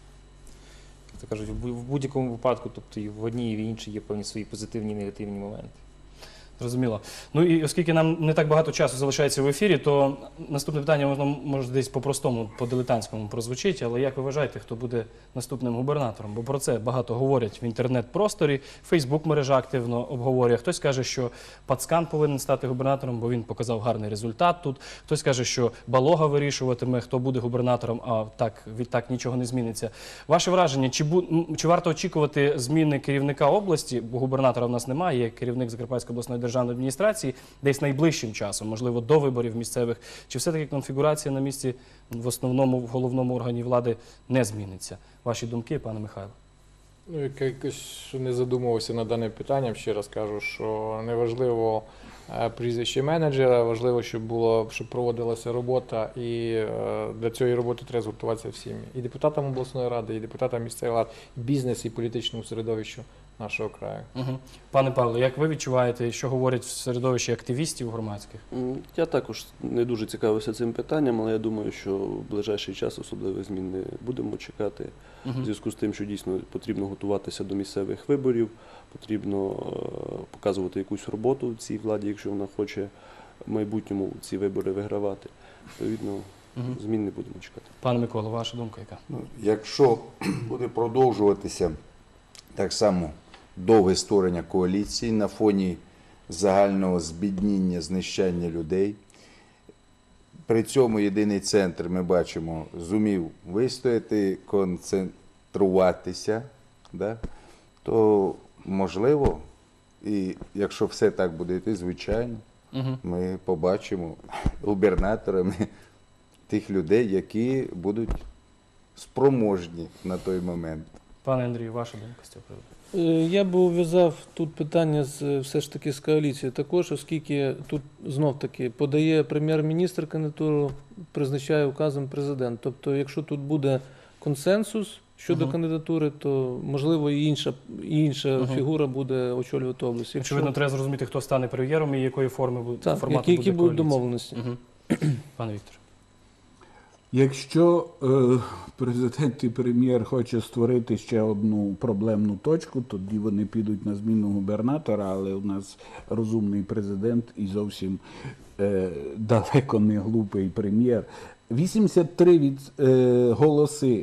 як то кажуть, в будь-якому випадку, тобто і в одній, і в іншій є певні свої позитивні і негативні моменти. Зрозуміло. Ну і оскільки нам не так багато часу залишається в ефірі, то наступне питання воно може десь по-простому, по-дилетантському прозвучить, але як ви вважаєте, хто буде наступним губернатором? Бо про це багато говорять в інтернет-просторі, Фейсбук-мережа активно обговорює. Хтось каже, що Пацкан повинен стати губернатором, бо він показав гарний результат тут. Хтось каже, що Балога вирішуватиме, хто буде губернатором, а відтак нічого не зміниться. Ваше враження, чи варто очікувати зміни керівника області, бо губернатора в нас немає, є керівник Закарпатської обласної державної адміністрації, десь найближчим часом, можливо, до виборів місцевих, чи все-таки конфігурація на місці в основному, в головному органі влади не зміниться? Ваші думки, пане Михайло? Ну, якось не задумувався над даним питанням, ще раз кажу, що неважливо прізвище менеджера, важливо, щоб проводилася робота, і для цієї роботи треба згуртуватися всім. І депутатам обласної ради, і депутатам місцевої ради, і бізнес, і політичному середовищу нашого краю. Пане Павло, як ви відчуваєте, що говорять в середовищі активістів громадських? Я також не дуже цікавився цим питанням, але я думаю, що в ближайший час особливих змін не будемо чекати. В зв'язку з тим, що дійсно потрібно готуватися до місцевих виборів, потрібно показувати якусь роботу цій владі, якщо вона хоче в майбутньому ці вибори вигравати. Відповідно, змін не будемо чекати. Пане Миколо, ваша думка яка? Якщо буде продовжуватися так само довге створення коаліції на фоні загального збідніння, знищання людей, при цьому єдиний центр, ми бачимо, зумів вистояти, концентруватися, да? То можливо, і якщо все так буде йти, звичайно, ми побачимо губернаторами тих людей, які будуть спроможні на той момент. Пане Андрію, ваша думка з цього приводу? Я би ув'язав тут питання все ж таки з коаліцією також, оскільки тут знов-таки подає прем'єр-міністр кандидатуру, призначає указом президент. Тобто, якщо тут буде консенсус Щодо кандидатури, то можливо і інша фігура буде очолювати область. Очевидно, треба зрозуміти, хто стане прем'єром і якої формату буде які будуть домовленості. Пане Віктор. Якщо президент і прем'єр хоче створити ще одну проблемну точку, тоді вони підуть на зміну губернатора, але у нас розумний президент і зовсім далеко не глупий прем'єр. 83 голоси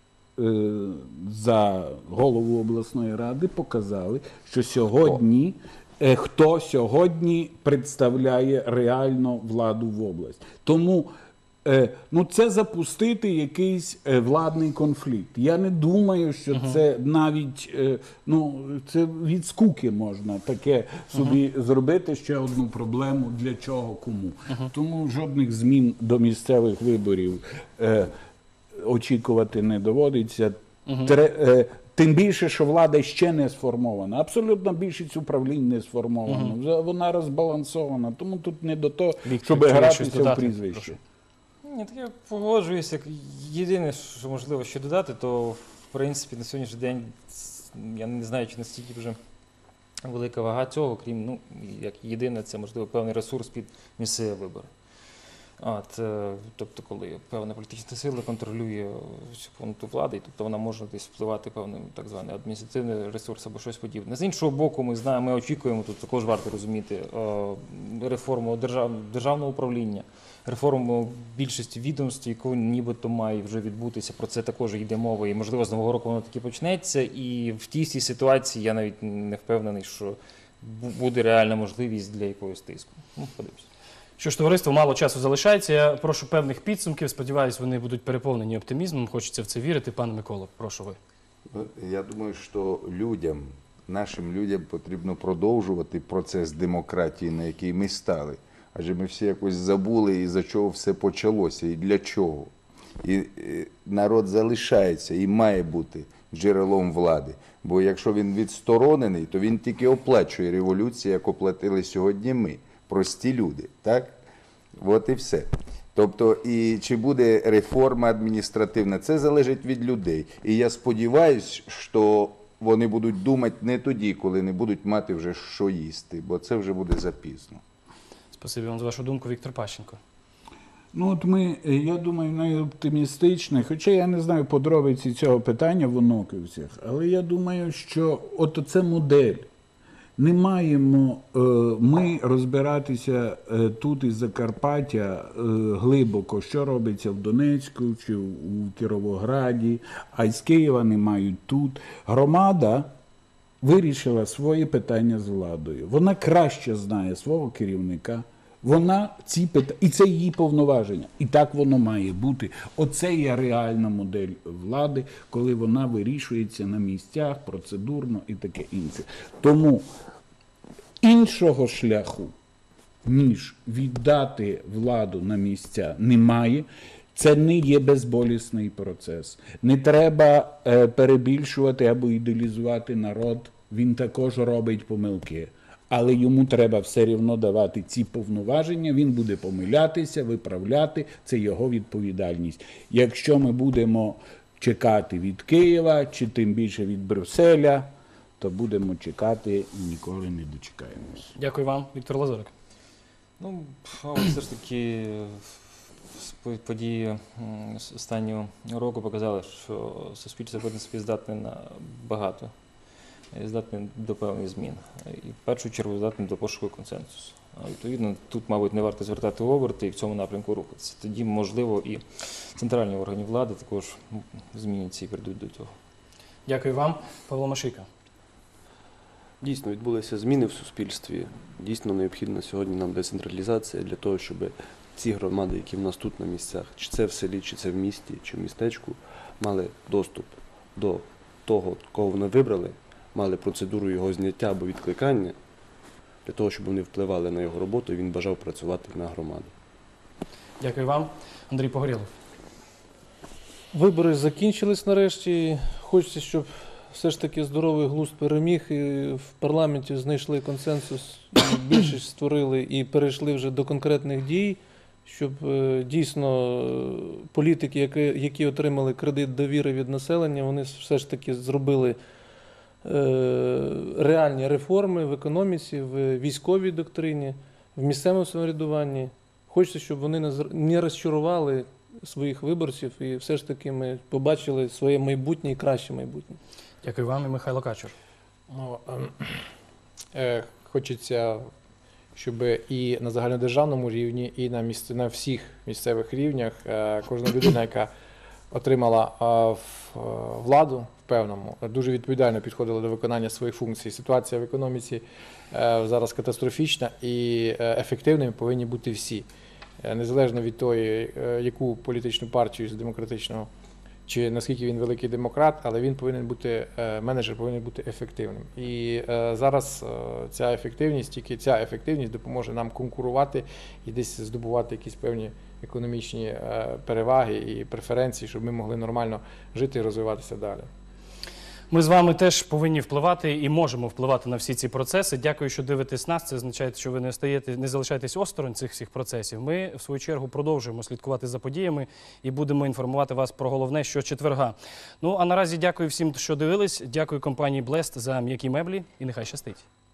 за голову обласної ради показали, що сьогодні хто сьогодні представляє реально владу в область. Тому це запустити якийсь владний конфлікт. Я не думаю, що це навіть, це від скуки можна таке собі зробити, ще одну проблему, для чого, кому. Тому жодних змін до місцевих виборів очікувати не доводиться. Тим більше, що влада ще не сформована. Абсолютно більшість управлінь не сформована. Вона розбалансована. Тому тут не до того, щоб гратися в прізвище. Ні, так я погоджуюся. Єдине, що можливо ще додати, то в принципі на сьогоднішній день я не знаю, чи настільки вже велика вага цього, крім, як єдине, це можливо певний ресурс під місцеві вибори. Тобто, коли певна політична сила контролює цю повноту влади, тобто вона може десь впливати певним так званий адміністративний ресурс або щось подібне. З іншого боку, ми очікуємо, тут також варто розуміти, реформу державного управління, реформу більшості відомств, яку нібито має вже відбутися, про це також йде мова, і можливо з нового року воно таки почнеться, і в тій ситуації я навіть не впевнений, що буде реальна можливість для якогось тиску. Подивимося. Що ж, товариство, мало часу залишається. Я прошу певних підсумків. Сподіваюсь, вони будуть переповнені оптимізмом. Хочеться в це вірити. Пане Миколо, прошу ви. Я думаю, що нашим людям потрібно продовжувати процес демократії, на який ми стали. Адже ми всі якось забули, із-за чого все почалося, і для чого. І народ залишається і має бути джерелом влади. Бо якщо він відсторонений, то він тільки оплачує революцію, як оплатили сьогодні ми. Прості люди, так? От і все. Тобто, і чи буде реформа адміністративна, це залежить від людей. І я сподіваюся, що вони будуть думати не тоді, коли не будуть мати вже що їсти, бо це вже буде запізно. Спасибі вам за вашу думку, Віктор Пащенко. Я думаю, найоптимістичне, хоча я не знаю подробиці цього питання в Оноківцях, але я думаю, що це модель. Не маємо ми розбиратися тут із Закарпаття глибоко, що робиться в Донецьку чи у Кіровограді, а з Києва не мають тут. Громада вирішила свої питання з владою. Вона краще знає свого керівника. І це її повноваження. І так воно має бути. Оце є реальна модель влади, коли вона вирішується на місцях, процедурно і таке інше. Тому іншого шляху, ніж віддати владу на місця, немає. Це не є безболісний процес. Не треба перебільшувати або ідеалізувати народ. Він також робить помилки. Але йому треба все рівно давати ці повноваження, він буде помилятися, виправляти, це його відповідальність. Якщо ми будемо чекати від Києва, чи тим більше від Брюсселя, то будемо чекати і ніколи не дочекаємось. Дякую вам, Віктор Лазарик. Все ж таки події останнього року показали, що суспільство, в принципі, здатне на багато. Здатний до певних змін. І в першу чергу здатний до пошуку консенсусу. Відповідно, тут, мабуть, не варто звертати оберти і в цьому напрямку рухатися. Тоді, можливо, і центральні органи влади також зміняться і прийдуть до цього. Дякую вам. Павло Машийка. Дійсно, відбулися зміни в суспільстві. Дійсно, необхідна сьогодні нам децентралізація для того, щоб ці громади, які в нас тут на місцях, чи це в селі, чи це в місті, чи в містечку, мали доступ до того, кого вони вибрали, мали процедуру його зняття або відкликання, для того, щоб вони впливали на його роботу і він бажав працювати на громаду. Дякую вам. Андрій Погорєлов. Вибори закінчились нарешті. Хочеться, щоб все ж таки здоровий глузд переміг і в парламенті знайшли консенсус, більшість створили і перейшли вже до конкретних дій щоб дійсно політики, які отримали кредит довіри від населення, вони все ж таки зробили реальні реформи в економіці, в військовій доктрині, в місцевому самоврядуванні. Хочеться, щоб вони не розчарували своїх виборців і все ж таки ми побачили своє майбутнє і краще майбутнє. Дякую вам і Михайло Качур. Хочеться, щоб і на загальнодержавному рівні, і на всіх місцевих рівнях кожна людина, яка отримала владу в певному, дуже відповідально підходила до виконання своїх функцій. Ситуація в економіці зараз катастрофічна і ефективними повинні бути всі. Незалежно від того, яку політичну партію з демократичного, чи наскільки він великий демократ, але він повинен бути, менеджер повинен бути ефективним. І зараз ця ефективність, тільки ця ефективність допоможе нам конкурувати і десь здобувати якісь певні економічні переваги і преференції, щоб ми могли нормально жити і розвиватися далі. Ми з вами теж повинні впливати і можемо впливати на всі ці процеси. Дякую, що дивитесь нас. Це означає, що ви не залишаєтесь осторонь цих всіх процесів. Ми, в свою чергу, продовжуємо слідкувати за подіями і будемо інформувати вас про головне щочетверга. Ну, а наразі дякую всім, що дивились. Дякую компанії Blest за м'які меблі і нехай щастить.